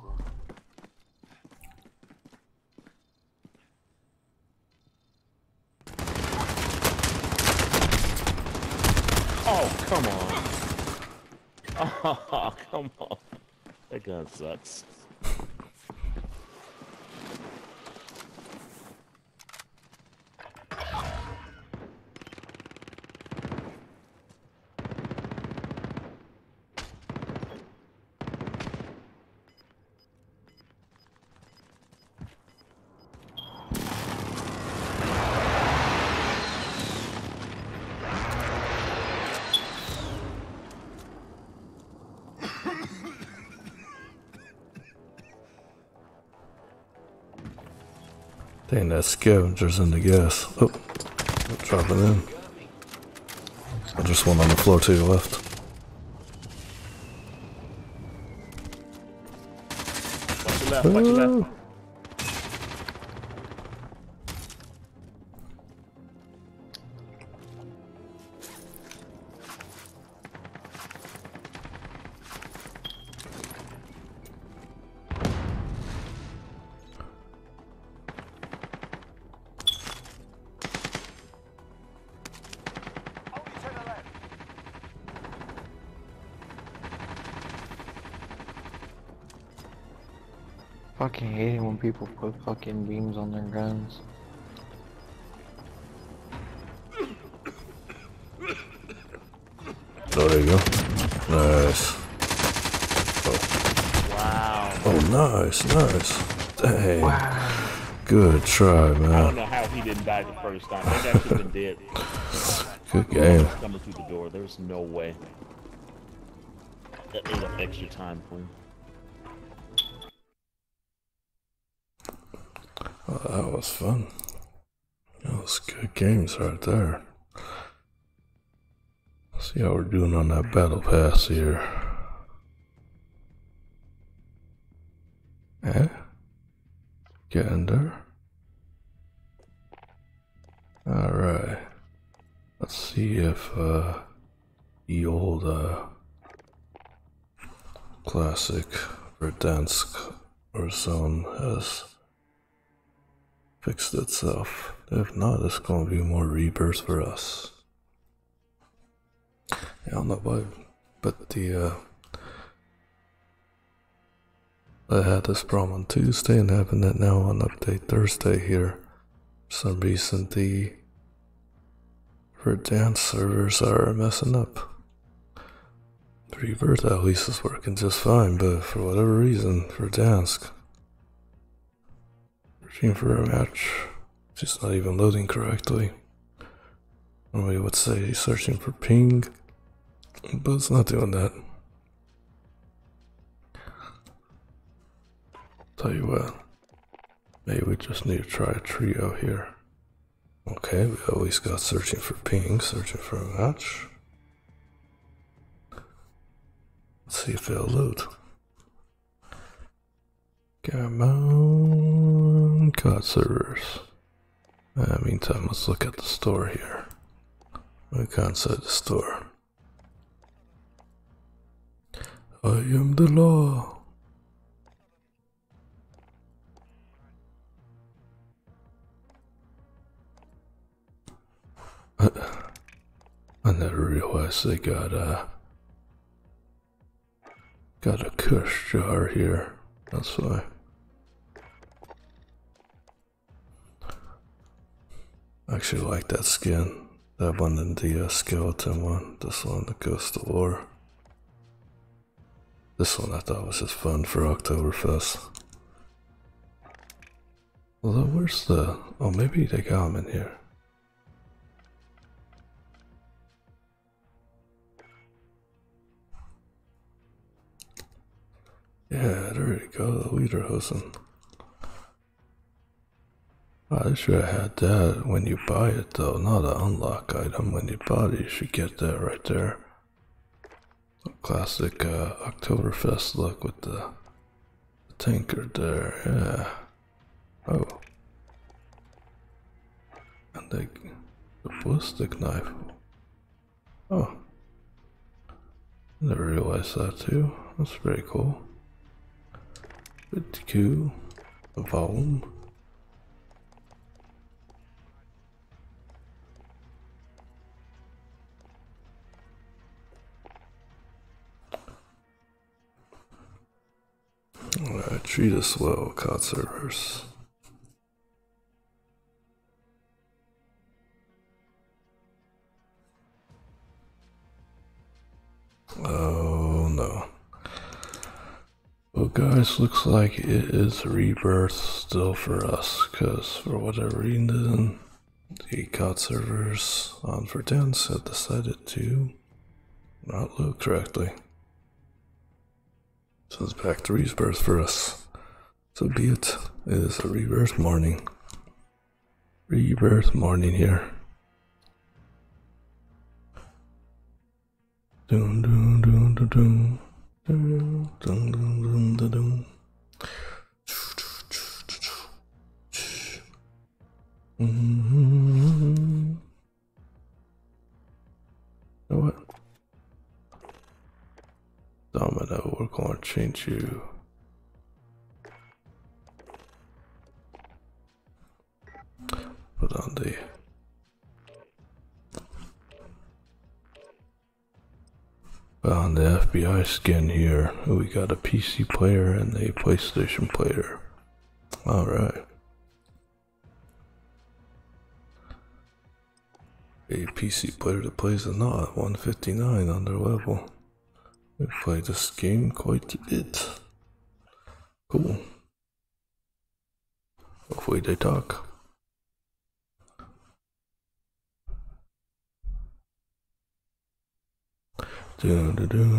Oh, come on. Oh, come on. That gun sucks. Dang, that scavenger's in the gas. Oh, dropping in. I just one on the floor to your left. Watch your left, watch your left. Ooh. Only to the left. Fucking hate it when people put fucking beams on their guns. Oh, there you go. Nice. Oh, Wow. oh nice, nice. Dang. Good try, I don't man. know how he didn't die the first time. That guy should have been dead. Good game. Coming through the door. There's no way. That ate up extra time for him. Oh, that was fun. Those good games right there. See how we're doing on that battle pass here. Eh? Getting there. Alright. Let's see if uh, the old uh, classic Verdansk or zone has fixed itself. If not, it's going to be more rebirth for us. I don't know why, but the uh, I had this problem on Tuesday and having it now on update Thursday here. For some reason, the Verdansk servers are messing up. Rebirth at least is working just fine, but for whatever reason, Verdansk, searching for a match, just not even loading correctly. Normally would say searching for ping, but it's not doing that. Tell you what, maybe we just need to try a trio here. Okay, we always got searching for ping, searching for a match. Let's see if they'll load. Come on, C O D servers. Uh, meantime, let's look at the store here. Look inside the store. I am the law. I never realized they got a got a kush jar here. That's why. I actually like that skin. That one and the uh, skeleton one. This one that goes to war. This one I thought was just fun for Oktoberfest. Although, where's the... Oh, maybe they got them in here. Yeah, there you go, the Lederhosen. I should have had that when you buy it though, not an unlock item. When you buy it, you should get that right there. A classic uh, Oktoberfest look with the, the tankard there, yeah. Oh. And the, the ballistic knife. Oh. I never realized that too. That's pretty cool. Pretty cool. A volume. Alright, treat us well, C O D servers. Oh no. Well guys, looks like it is rebirth still for us, because for whatever reason, the C O D servers on Verdansk have decided to not load correctly. So it's back to rebirth for us. So be it. It is a rebirth morning. Rebirth morning here. Dun dun dun dun dun. Dun dun dun dun dun. Mm-hmm. You know what? Domino, we're going to change you. Put on the put on the F B I skin here. We got a P C player and a PlayStation player. All right. A P C player that plays a not one fifty-nine on their level. We play this game quite a bit. Cool. Hopefully they talk.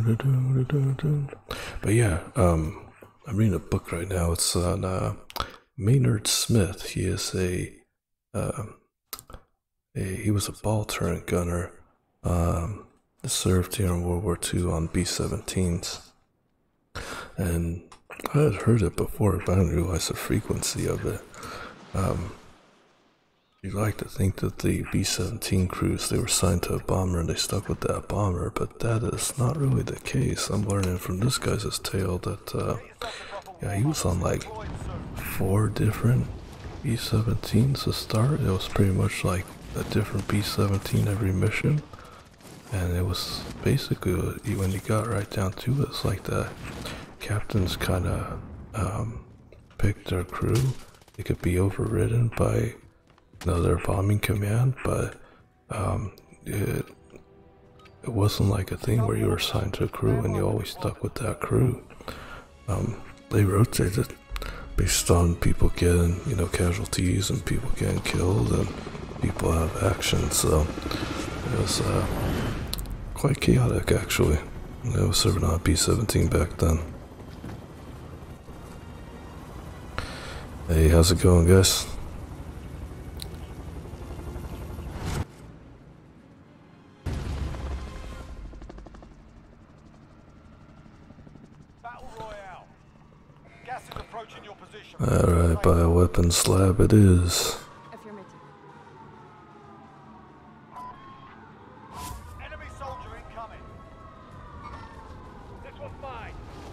But yeah, um, I'm reading a book right now. It's on uh, Maynard Smith. He is a, uh, a he was a ball turret gunner. Um, served here in World War Two on B seventeens, and I had heard it before, but I didn't realize the frequency of it. Um, you'd like to think that the B seventeen crews, they were signed to a bomber and they stuck with that bomber, but that is not really the case. I'm learning from this guy's tale that, uh, yeah, he was on like four different B seventeens to start. It was pretty much like a different B seventeen every mission. And it was basically, when you got right down to it, it's like the captains kind of um, picked their crew. It could be overridden by another bombing command, but um, it, it wasn't like a thing where you were assigned to a crew and you always stuck with that crew. Um, they rotated based on people getting, you know, casualties and people getting killed and people have action, so it was uh, quite chaotic actually. I was serving on a B seventeen back then. Hey, how's it going, guys? Battle Royale. Gas is approaching your position. Alright, bioweapons lab it is. Affirmative. Enemy soldier incoming. This one's mine.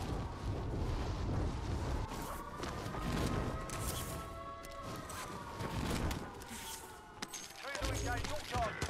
Clear to engage all targets.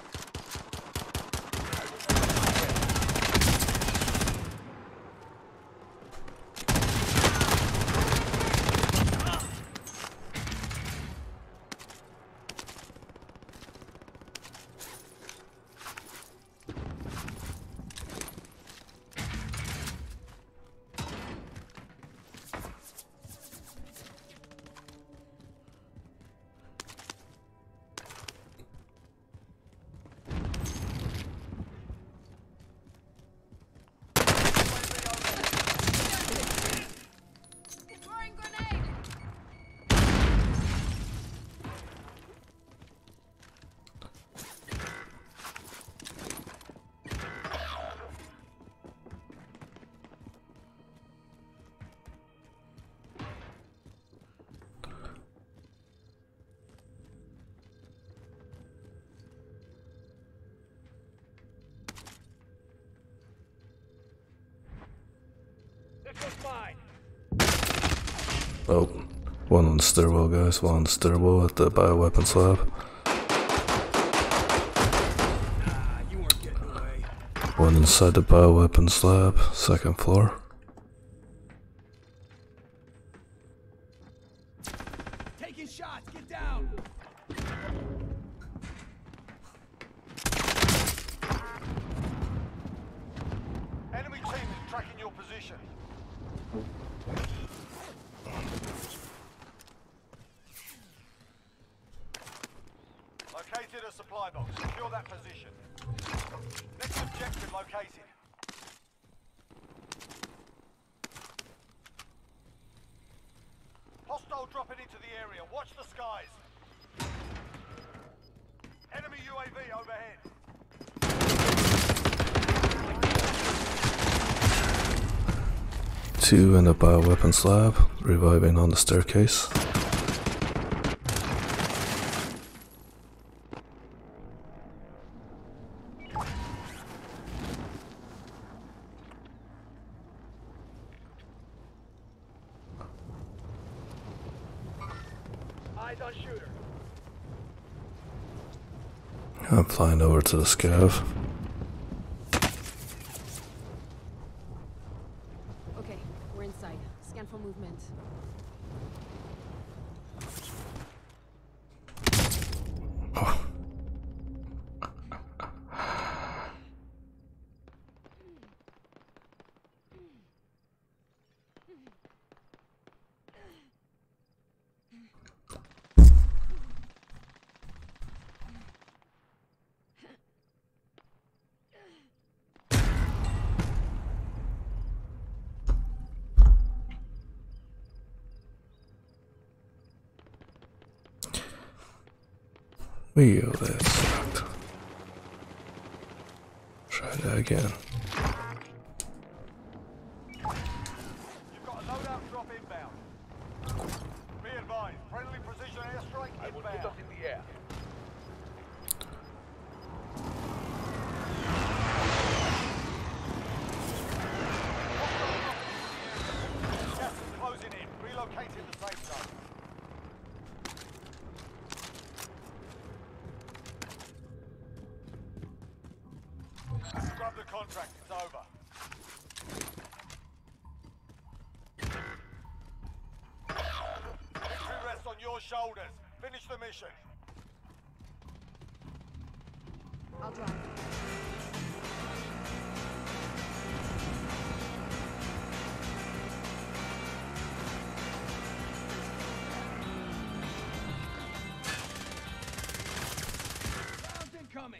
Throwing grenade! This one's mine. Oh, one on the stairwell, guys. One on the stairwell at the bioweapons lab. One inside the bioweapons lab, second floor. Taking shots. Get down. Enemy team is tracking your position. Located a supply box. Secure that position. Next objective located. Hostile dropping into the area. Watch the skies. Enemy U A V overhead. Two in the bioweapons lab, reviving on the staircase. Eyes on shooter. I'm flying over to the scav. Okay, we're inside. Scan for movement. Oh. Wheel, that sucked. Try that again. You've got a loadout drop inbound. Be advised, friendly precision airstrike inbound. I will get us in the air. Gas is closing in. Relocating the safe zone. Grab the contract, it's over. Victory rests on your shoulders. Finish the mission. I'll drive. Sounds incoming.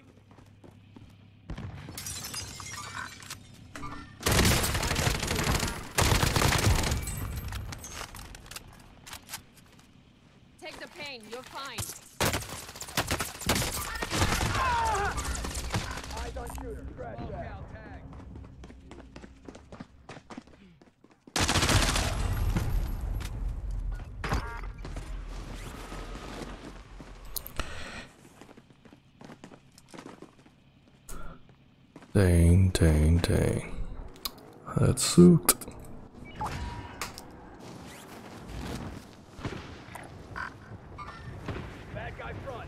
Take the pain, you're fine. Eyes on shooter. Scratch that. Dang, dang, dang. That sucked. Bad guy front.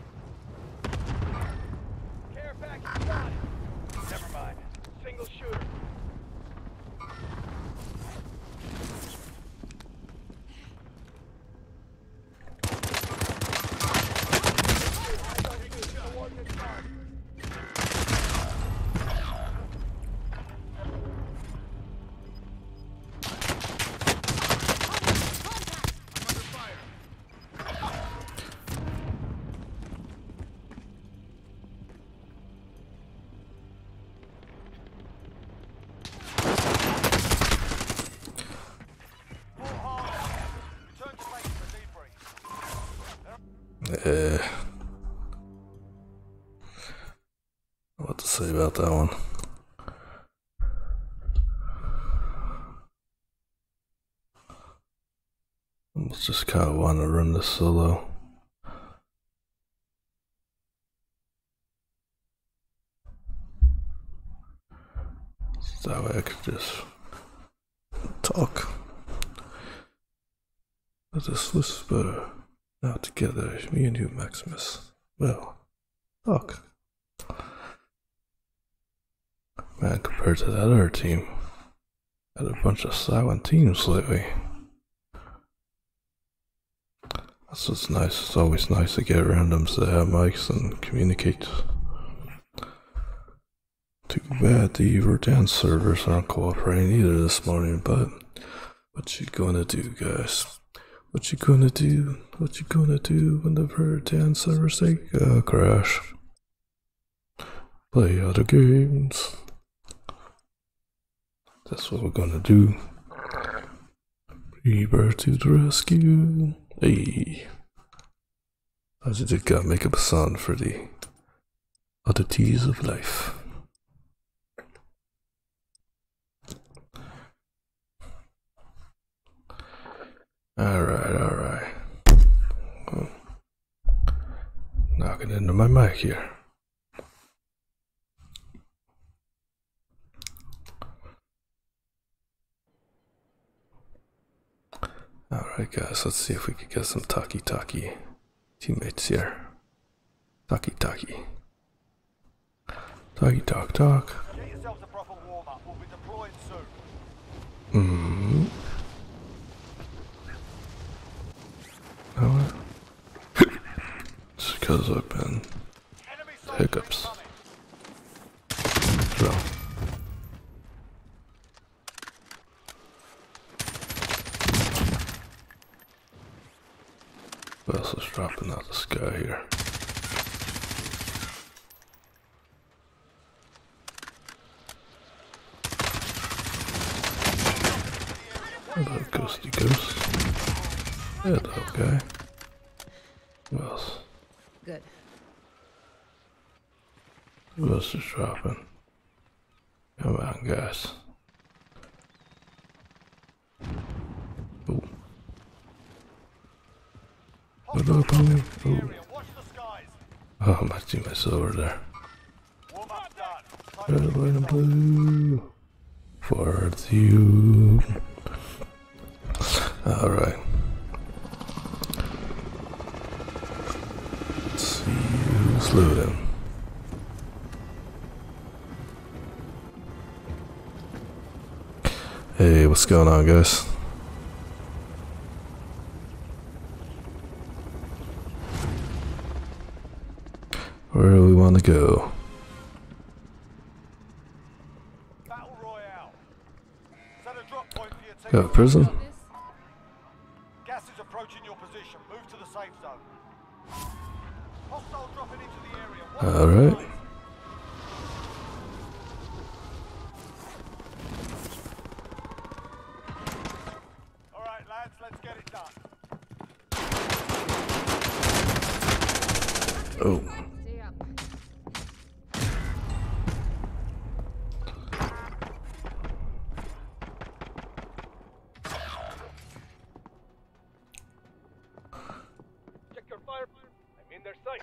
Care package spotted. Never mind. Single shooter. Eyes on shooter. Coordinates marked. Eh. What to say about that one? I just kind of want to run this solo. So that way I could just talk. Let us whisper. Now together, me and you, Maximus. Well, talk. Man, compared to that other team, had a bunch of silent teams lately. That's what's nice. It's always nice to get randoms that have mics and communicate. Too bad the Verdansk servers aren't cooperating either this morning, but what you gonna do, guys? What you gonna do? What you gonna do when the Verdansk servers say uh, crash? Play other games. That's what we're gonna do. Rebirth to the rescue. Hey. I just gotta make up a song for the oddities of life. Alright, alright. Oh. Knocking into my mic here. Alright guys, let's see if we can get some talkie-talkie teammates here. Talkie-talkie. Talkie-talk-talk. Get yourselves a proper warm-up. We'll be deploying soon. Mm-hmm. Now it's because I've been Enemy soldier hiccups. incoming. Drill. What else is dropping out of the sky here? Hello, ghosty ghost. Hello, guy. Who else? Good. Who else is dropping? Come on, guys. Oh. What up, homie? Oh. Area, watch the skies. Oh, my teammate's over there. Warm up done. Time Red, to white, and blue. For you. Alright. Let's see who's looting. Hey, what's going on, guys? Where do we want to go? Battle Royale. Set a drop point for your team. Got a prison? This? Gas is approaching your position. Move to the safe zone. Hostile dropping into the area. Watch the Alright. skies. All right, lads, let's get it done. Oh. Stay up. Check your fire. I mean, they're safe.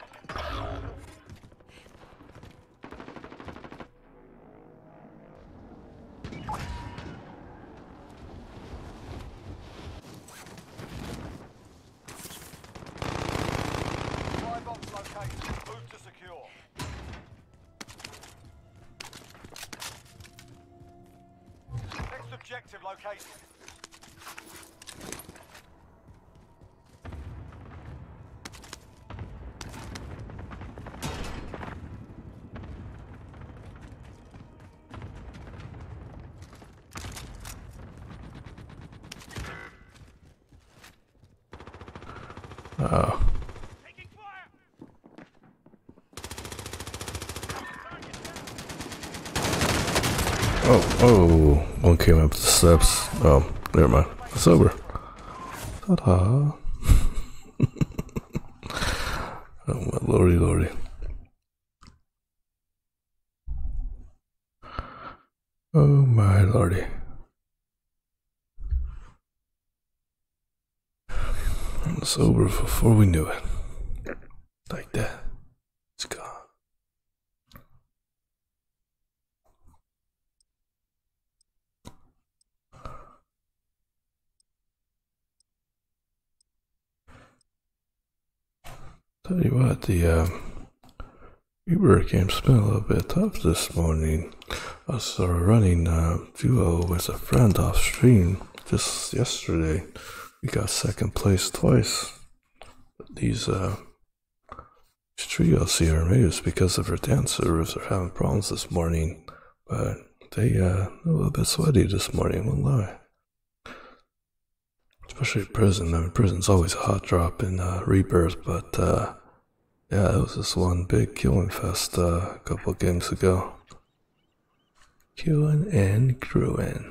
Supply box located. Move to secure. Next objective located. Oh. Taking fire. Oh, oh. One came up the steps. Oh, never mind. It's over. Ta-da. Oh, my lordy, lordy. Oh, my lordy. It's over before we knew it. Like that. It's gone. Tell you what, the um, Uber game's been a little bit tough this morning. I was uh, running uh, duo with a friend off stream just yesterday. We got second place twice. These uh, these trios here, maybe it's because of our dance servers are having problems this morning, but they uh, a little bit sweaty this morning, won't lie. Especially prison. I mean, prison's always a hot drop in uh, Rebirth, but uh, yeah, it was this one big killing fest uh, a couple of games ago. Killing and growing.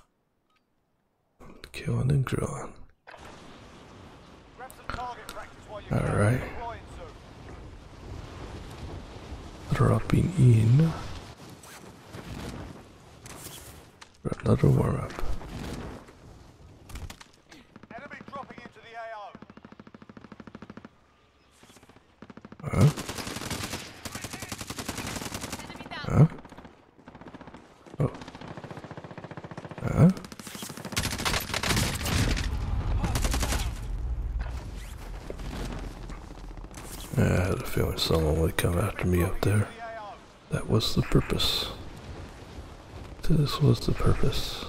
Killing and growing. Grab some target practice while you All can. right. Deploying soon. Dropping in. For another warm up. Enemy dropping into the A O. Huh? Huh? Oh. Huh? Yeah, I had a feeling someone would come after me up there. That was the purpose. This was the purpose.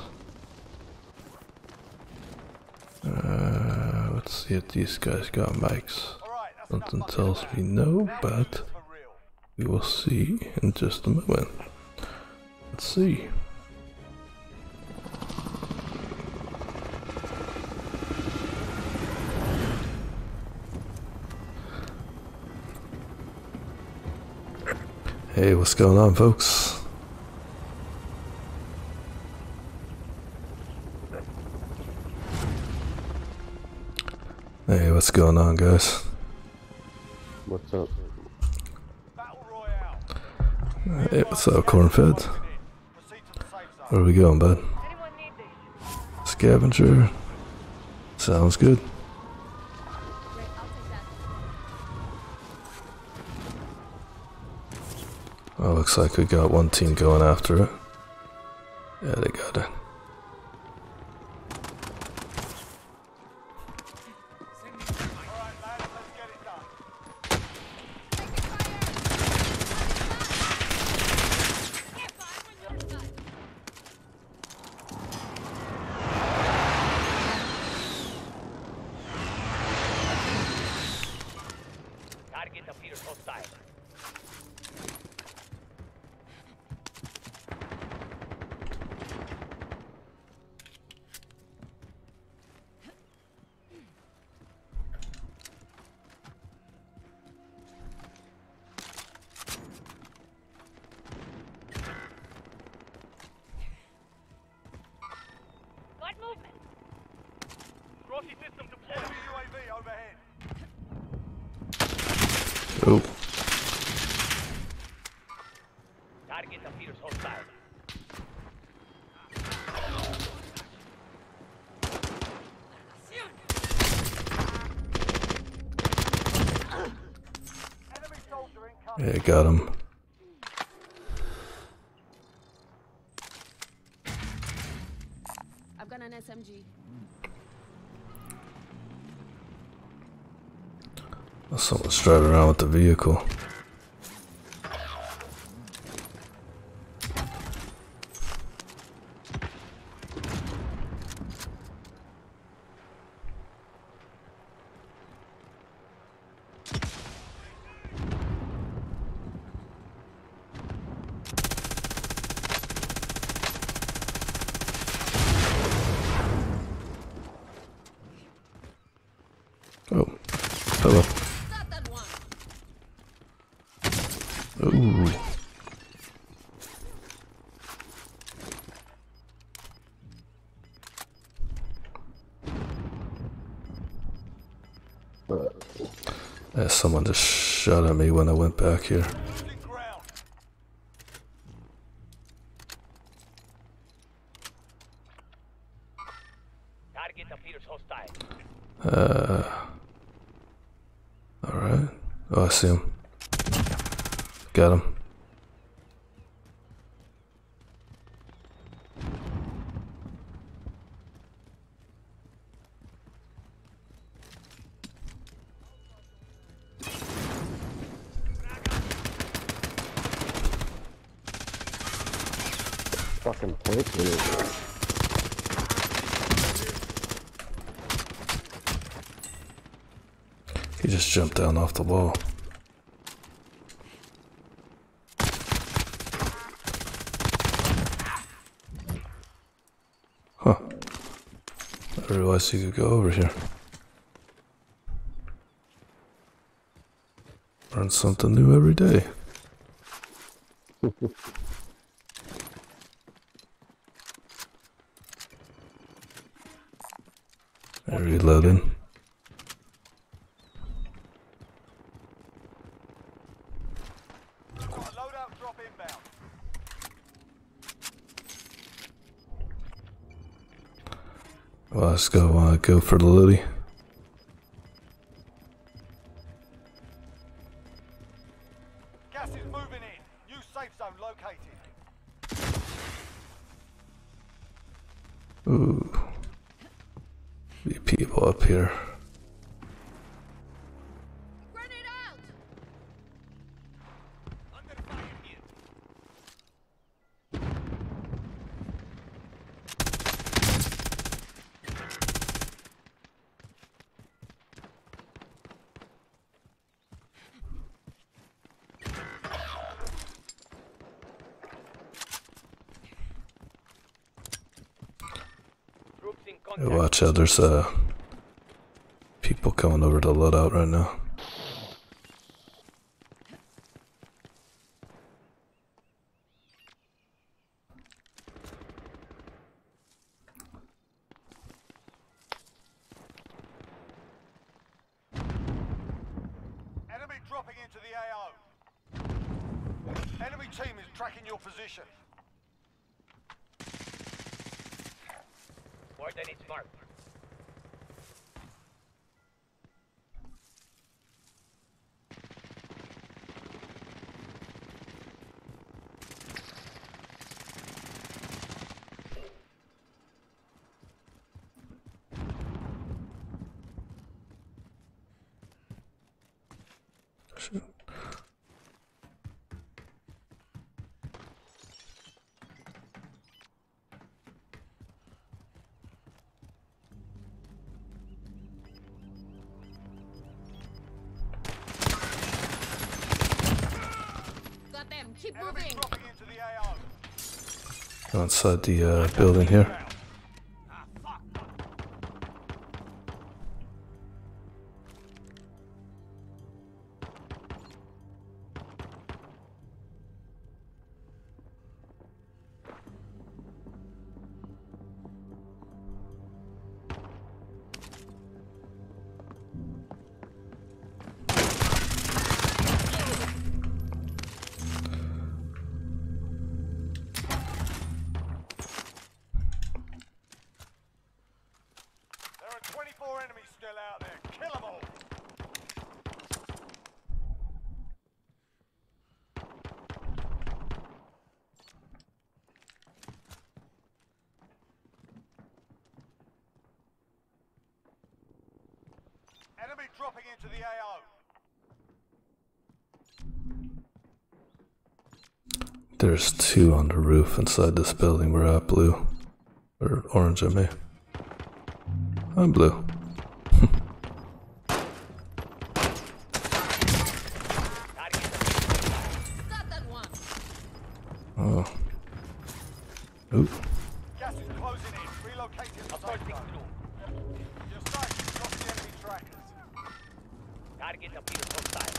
Uh, let's see if these guys got mics. All right, that's Something enough tells fucking me there. no, Now but we're for real. we will see in just a moment. Let's see. Hey, what's going on, folks? Hey, what's going on, guys? What's up? Battle Royale. Hey, what's up, cornfed? Proceed to the safe zone. Where are we going, bud? Scavenger. Sounds good. Great, I'll take that. Well, looks like we got one team going after it. Yeah, they got it. Alright, lads, let's get it done. Target appears hostile. Got movement. Trophy system deployed. Enemy U A V overhead. Oh, Target appears hostile. Enemy soldier incoming. yeah, got him. I've got an S M G. Someone's driving around with the vehicle. Oh, hello. Got that one. Ooh. Yeah, someone just shot at me when I went back here. Losing ground. Target appears hostile. Uh. Alright. Oh, I see him. Got him. Fucking tank minute. He just jumped down off the wall. Huh. I realized you could go over here. Learn something new every day. Reloading. Got a loadout drop inbound. Well, let's go. Uh, go for the Lily. Gas is moving in. New safe zone located. Ooh. Be people up here. Grenade out! Under fire here. Troops in Hey, contact. watch out, there's uh, people coming over to loadout right now. Enemy dropping into the A O. Enemy team tracking your position. Coordinates marked. Shit. Got them. Keep Enemy moving. dropping into the A O. Outside the uh, building here. There are twenty-four enemies still out there. Kill them all. Enemy dropping into the A O. There's two on the roof inside this building. We're at blue. Or orange, I mean. I'm blue. Got that one. Oh. Oop. Gas is closing in. Relocating the safe Approaching zone. through. Your sight is across the enemy trackers. Target appears hostile.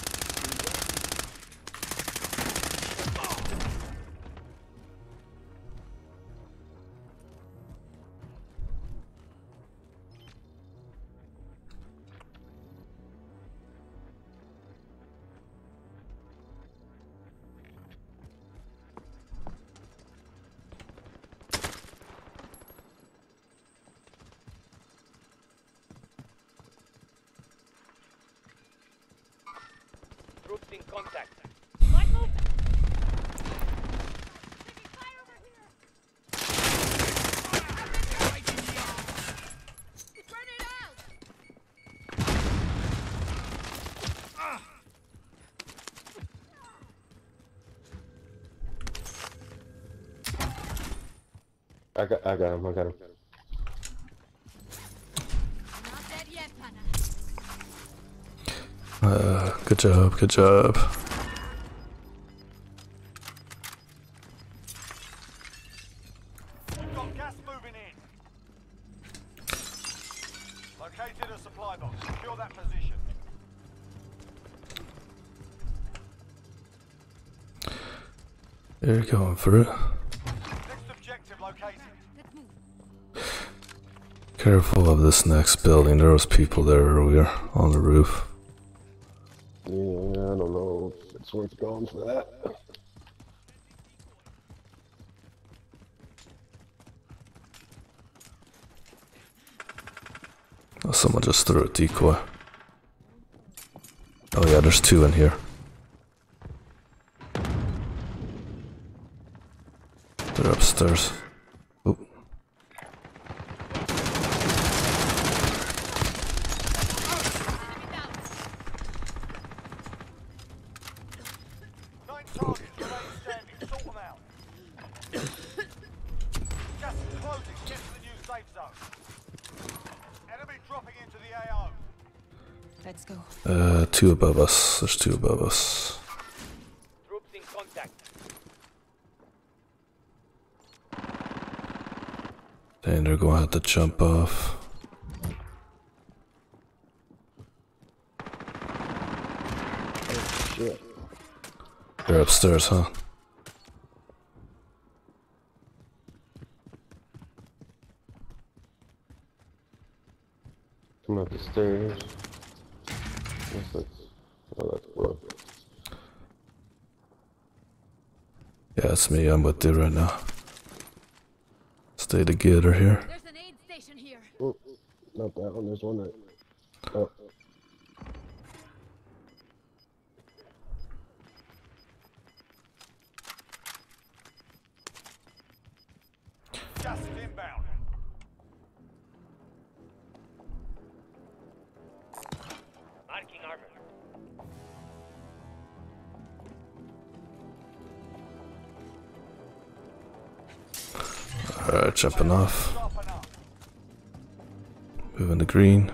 Troops in contact. Burn it out. I got, I got him. I got him. Not dead yet, Hannah. Uh, good job, good job. We've got gas moving in. Located a supply box. Secure that position. They're going for it. Next objective located. Let's move. Careful of this next building. There was people there earlier on the roof. Yeah, I don't know if it's worth going for that. Oh, someone just threw a decoy. Oh yeah, there's two in here. They're upstairs. Oop. Nine targets remain standing. Sort them out. Gas is closing. Get to the new safe zone. Enemy dropping into the A O. Let's go. Uh, two above us. There's two above us. Troops in contact. And they're going to have to jump off. Shit. They're upstairs, huh? Coming up the stairs. What's that? Oh, that's blood. Yeah, it's me. I'm with you right now. Stay together here. There's an aid station here. Oh, not that one. There's one that. Oh. Gas is inbound. Marking armor. Alright, jumping off. Sharpen up. Moving to green.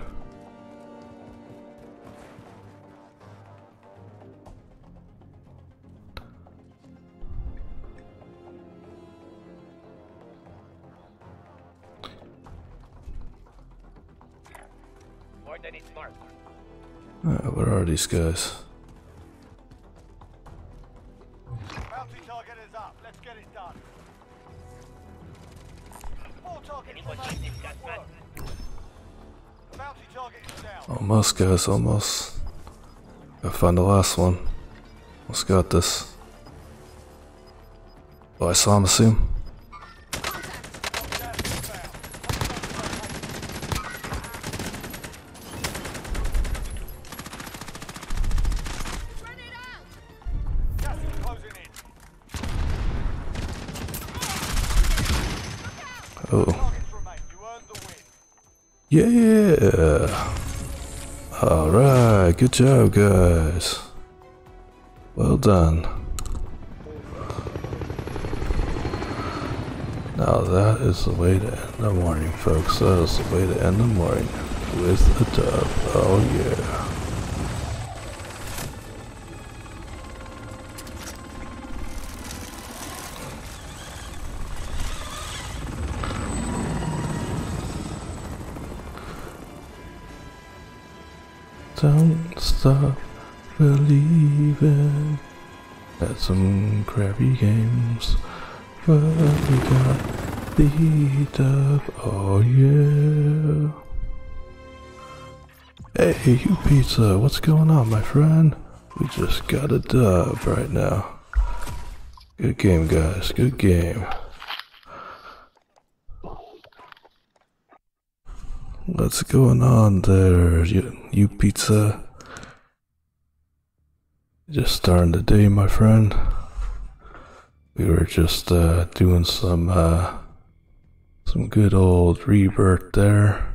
Coordinates marked. Alright, where are these guys? Bounty target is up. Let's get it done. More targets Anyone remain. need this gas man? The bounty target is down. Almost, guys, almost. Gotta find the last one. Almost got this. Oh, I saw him, I see him. Gas inbound. Gas is closing in. Oh. Targets remain. You earned the win. Yeah! Alright, good job, guys. Well done. Now that is the way to end the morning, folks. That is the way to end the morning. With a dub. Oh yeah. Don't stop believing. Had some crappy games, but we got beat up. Oh yeah. Hey, you pizza, what's going on, my friend? We just got a dub right now. Good game, guys. Good game. What's going on there, you, you pizza? Just starting the day, my friend. We were just uh, doing some uh, some good old rebirth there.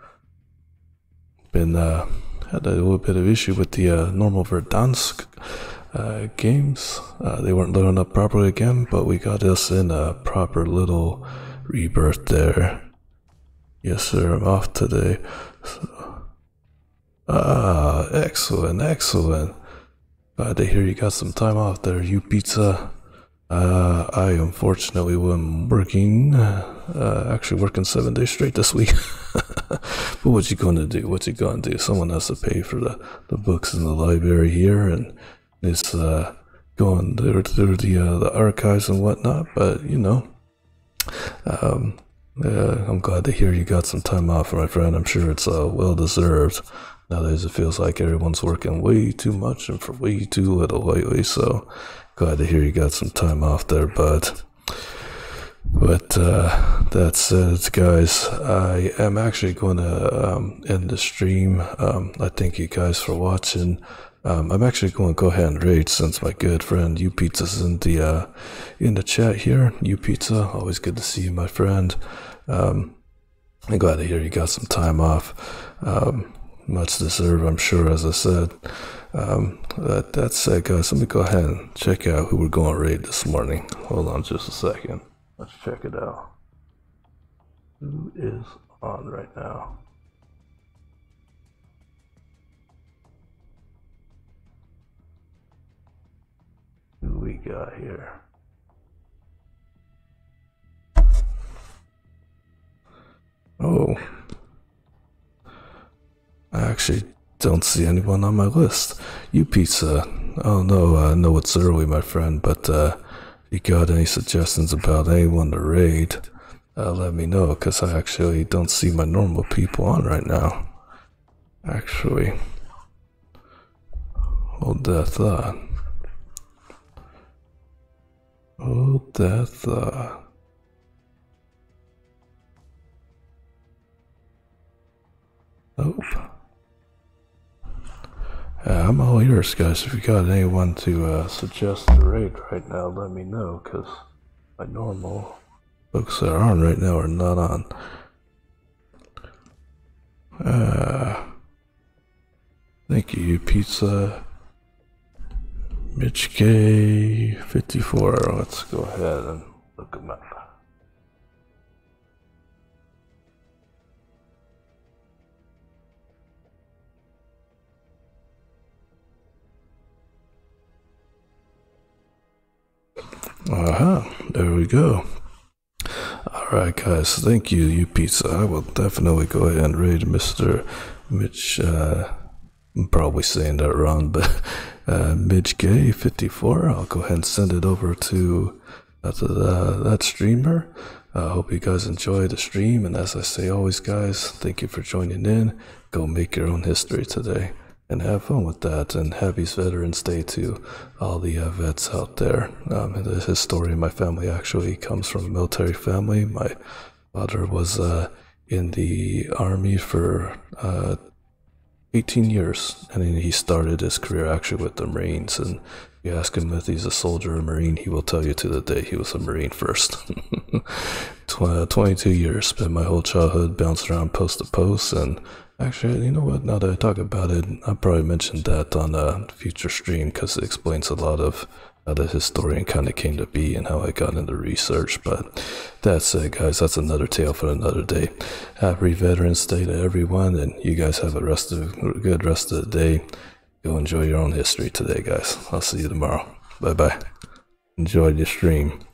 Been uh, had a little bit of issue with the uh, normal Verdansk uh, games. Uh, they weren't loading up properly again, but we got us in a proper little rebirth there. Yes, sir, I'm off today. So, ah, excellent, excellent. Glad to hear you got some time off there, you pizza. Uh, I unfortunately wasn't working, uh, actually working seven days straight this week. But what you gonna do? What you gonna do? Someone has to pay for the, the books in the library here, and it's uh, going through, through the, uh, the archives and whatnot, but you know. Um, Yeah, I'm glad to hear you got some time off, my friend. I'm sure it's uh, well deserved. Nowadays, it feels like everyone's working way too much and for way too little lately. So, glad to hear you got some time off there, bud. But uh, that said, guys, I am actually going to um, end the stream. Um, I thank you guys for watching. Um, I'm actually going to go ahead and raid since my good friend U Pizza's in the uh, in the chat here. U Pizza, always good to see you, my friend. Um, I'm glad to hear you got some time off. Um, much deserved, I'm sure, as I said. Um, that, that said, guys, let me go ahead and check out who we're going to raid this morning. Hold on just a second. Let's check it out. Who is on right now? Who we got here? Oh, I actually don't see anyone on my list. You pizza. Oh no, I know it's early, my friend, but uh, if you got any suggestions about anyone to raid, uh, let me know, because I actually don't see my normal people on right now. Actually, hold that thought. Oh Hold that thought. Nope. Yeah, I'm all yours, guys. If you got anyone to uh, suggest a raid right now, let me know, because my normal folks that are on right now are not on. Uh, thank you, Pizza. Mitch K fifty-four. Let's go ahead and look him up. Uh-huh, there we go. Alright guys, thank you, you pizza. I will definitely go ahead and raid Mister Mitch, uh, I'm probably saying that wrong, but uh, Mitch Gay fifty-four. I'll go ahead and send it over to, uh, to the, that streamer. I uh, hope you guys enjoy the stream, and as I say always guys, thank you for joining in. Go make your own history today. And have fun with that, and happy Veterans Day to all the uh, vets out there. Um, and the history of my family actually comes from a military family. My father was uh, in the Army for uh, eighteen years, and then he started his career actually with the Marines. And if you ask him if he's a soldier or a Marine, he will tell you to the day he was a Marine first. twenty-two years, spent my whole childhood bounced around post to post, and actually, you know what, now that I talk about it, I probably mentioned that on a future stream because it explains a lot of how the historian kind of came to be and how I got into research. But that's it guys, that's another tale for another day. Happy Veterans Day to everyone, and you guys have a rest of a good rest of the day. Go enjoy your own history today guys. I'll see you tomorrow. Bye bye. Enjoy your stream.